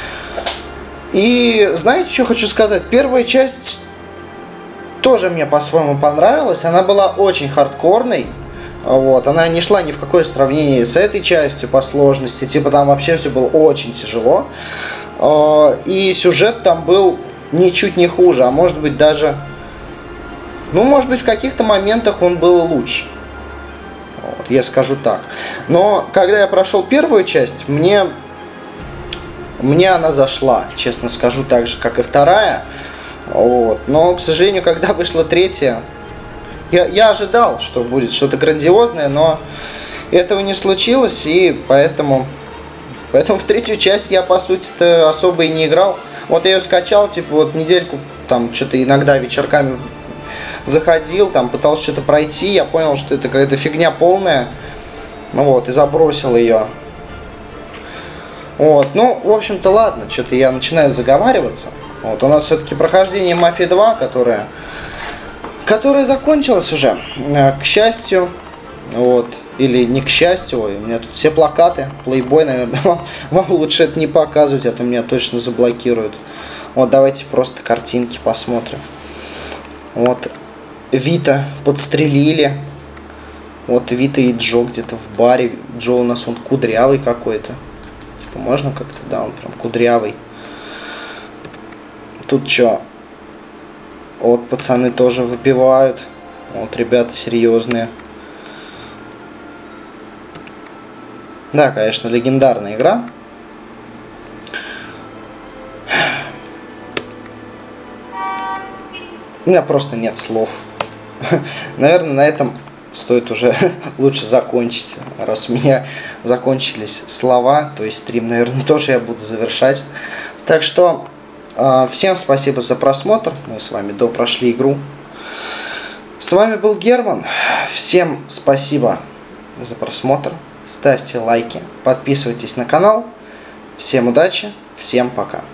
И знаете, что хочу сказать? Первая часть тоже мне по-своему понравилась. Она была очень хардкорной. Вот, она не шла ни в какое сравнение с этой частью по сложности. Типа там вообще все было очень тяжело. И сюжет там был ничуть не хуже, а может быть даже, ну, может быть, в каких-то моментах он был лучше. Вот, я скажу так. Но когда я прошел первую часть, мне она зашла, честно скажу, так же, как и вторая. Вот. Но, к сожалению, когда вышла третья, я ожидал, что будет что-то грандиозное, но этого не случилось, и поэтому в третью часть я, по сути-то, особо и не играл. Вот я ее скачал, типа, вот недельку, там, что-то иногда вечерками заходил, там, пытался что-то пройти, я понял, что это какая-то фигня полная, ну вот, и забросил ее. Вот, ну, в общем-то, ладно, что-то я начинаю заговариваться. Вот, у нас все-таки прохождение Мафии 2, которая закончилась уже, к счастью. Вот. Или не к счастью, ой, у меня тут все плакаты, Playboy, наверное, вам лучше это не показывать, а то меня точно заблокируют. Вот, давайте просто картинки посмотрим. Вот, Вита подстрелили. Вот, Вита и Джо где-то в баре. Джо у нас он кудрявый какой-то. Типа, можно как-то, да, он прям кудрявый. Тут что? Вот, пацаны тоже выпивают. Вот, ребята серьезные. Да, конечно, легендарная игра. У меня просто нет слов. Наверное, на этом стоит уже лучше закончить. Раз у меня закончились слова, то есть стрим, наверное, тоже я буду завершать. Так что всем спасибо за просмотр. Мы с вами допрошли игру. С вами был Герман. Всем спасибо за просмотр. Ставьте лайки, подписывайтесь на канал. Всем удачи, всем пока.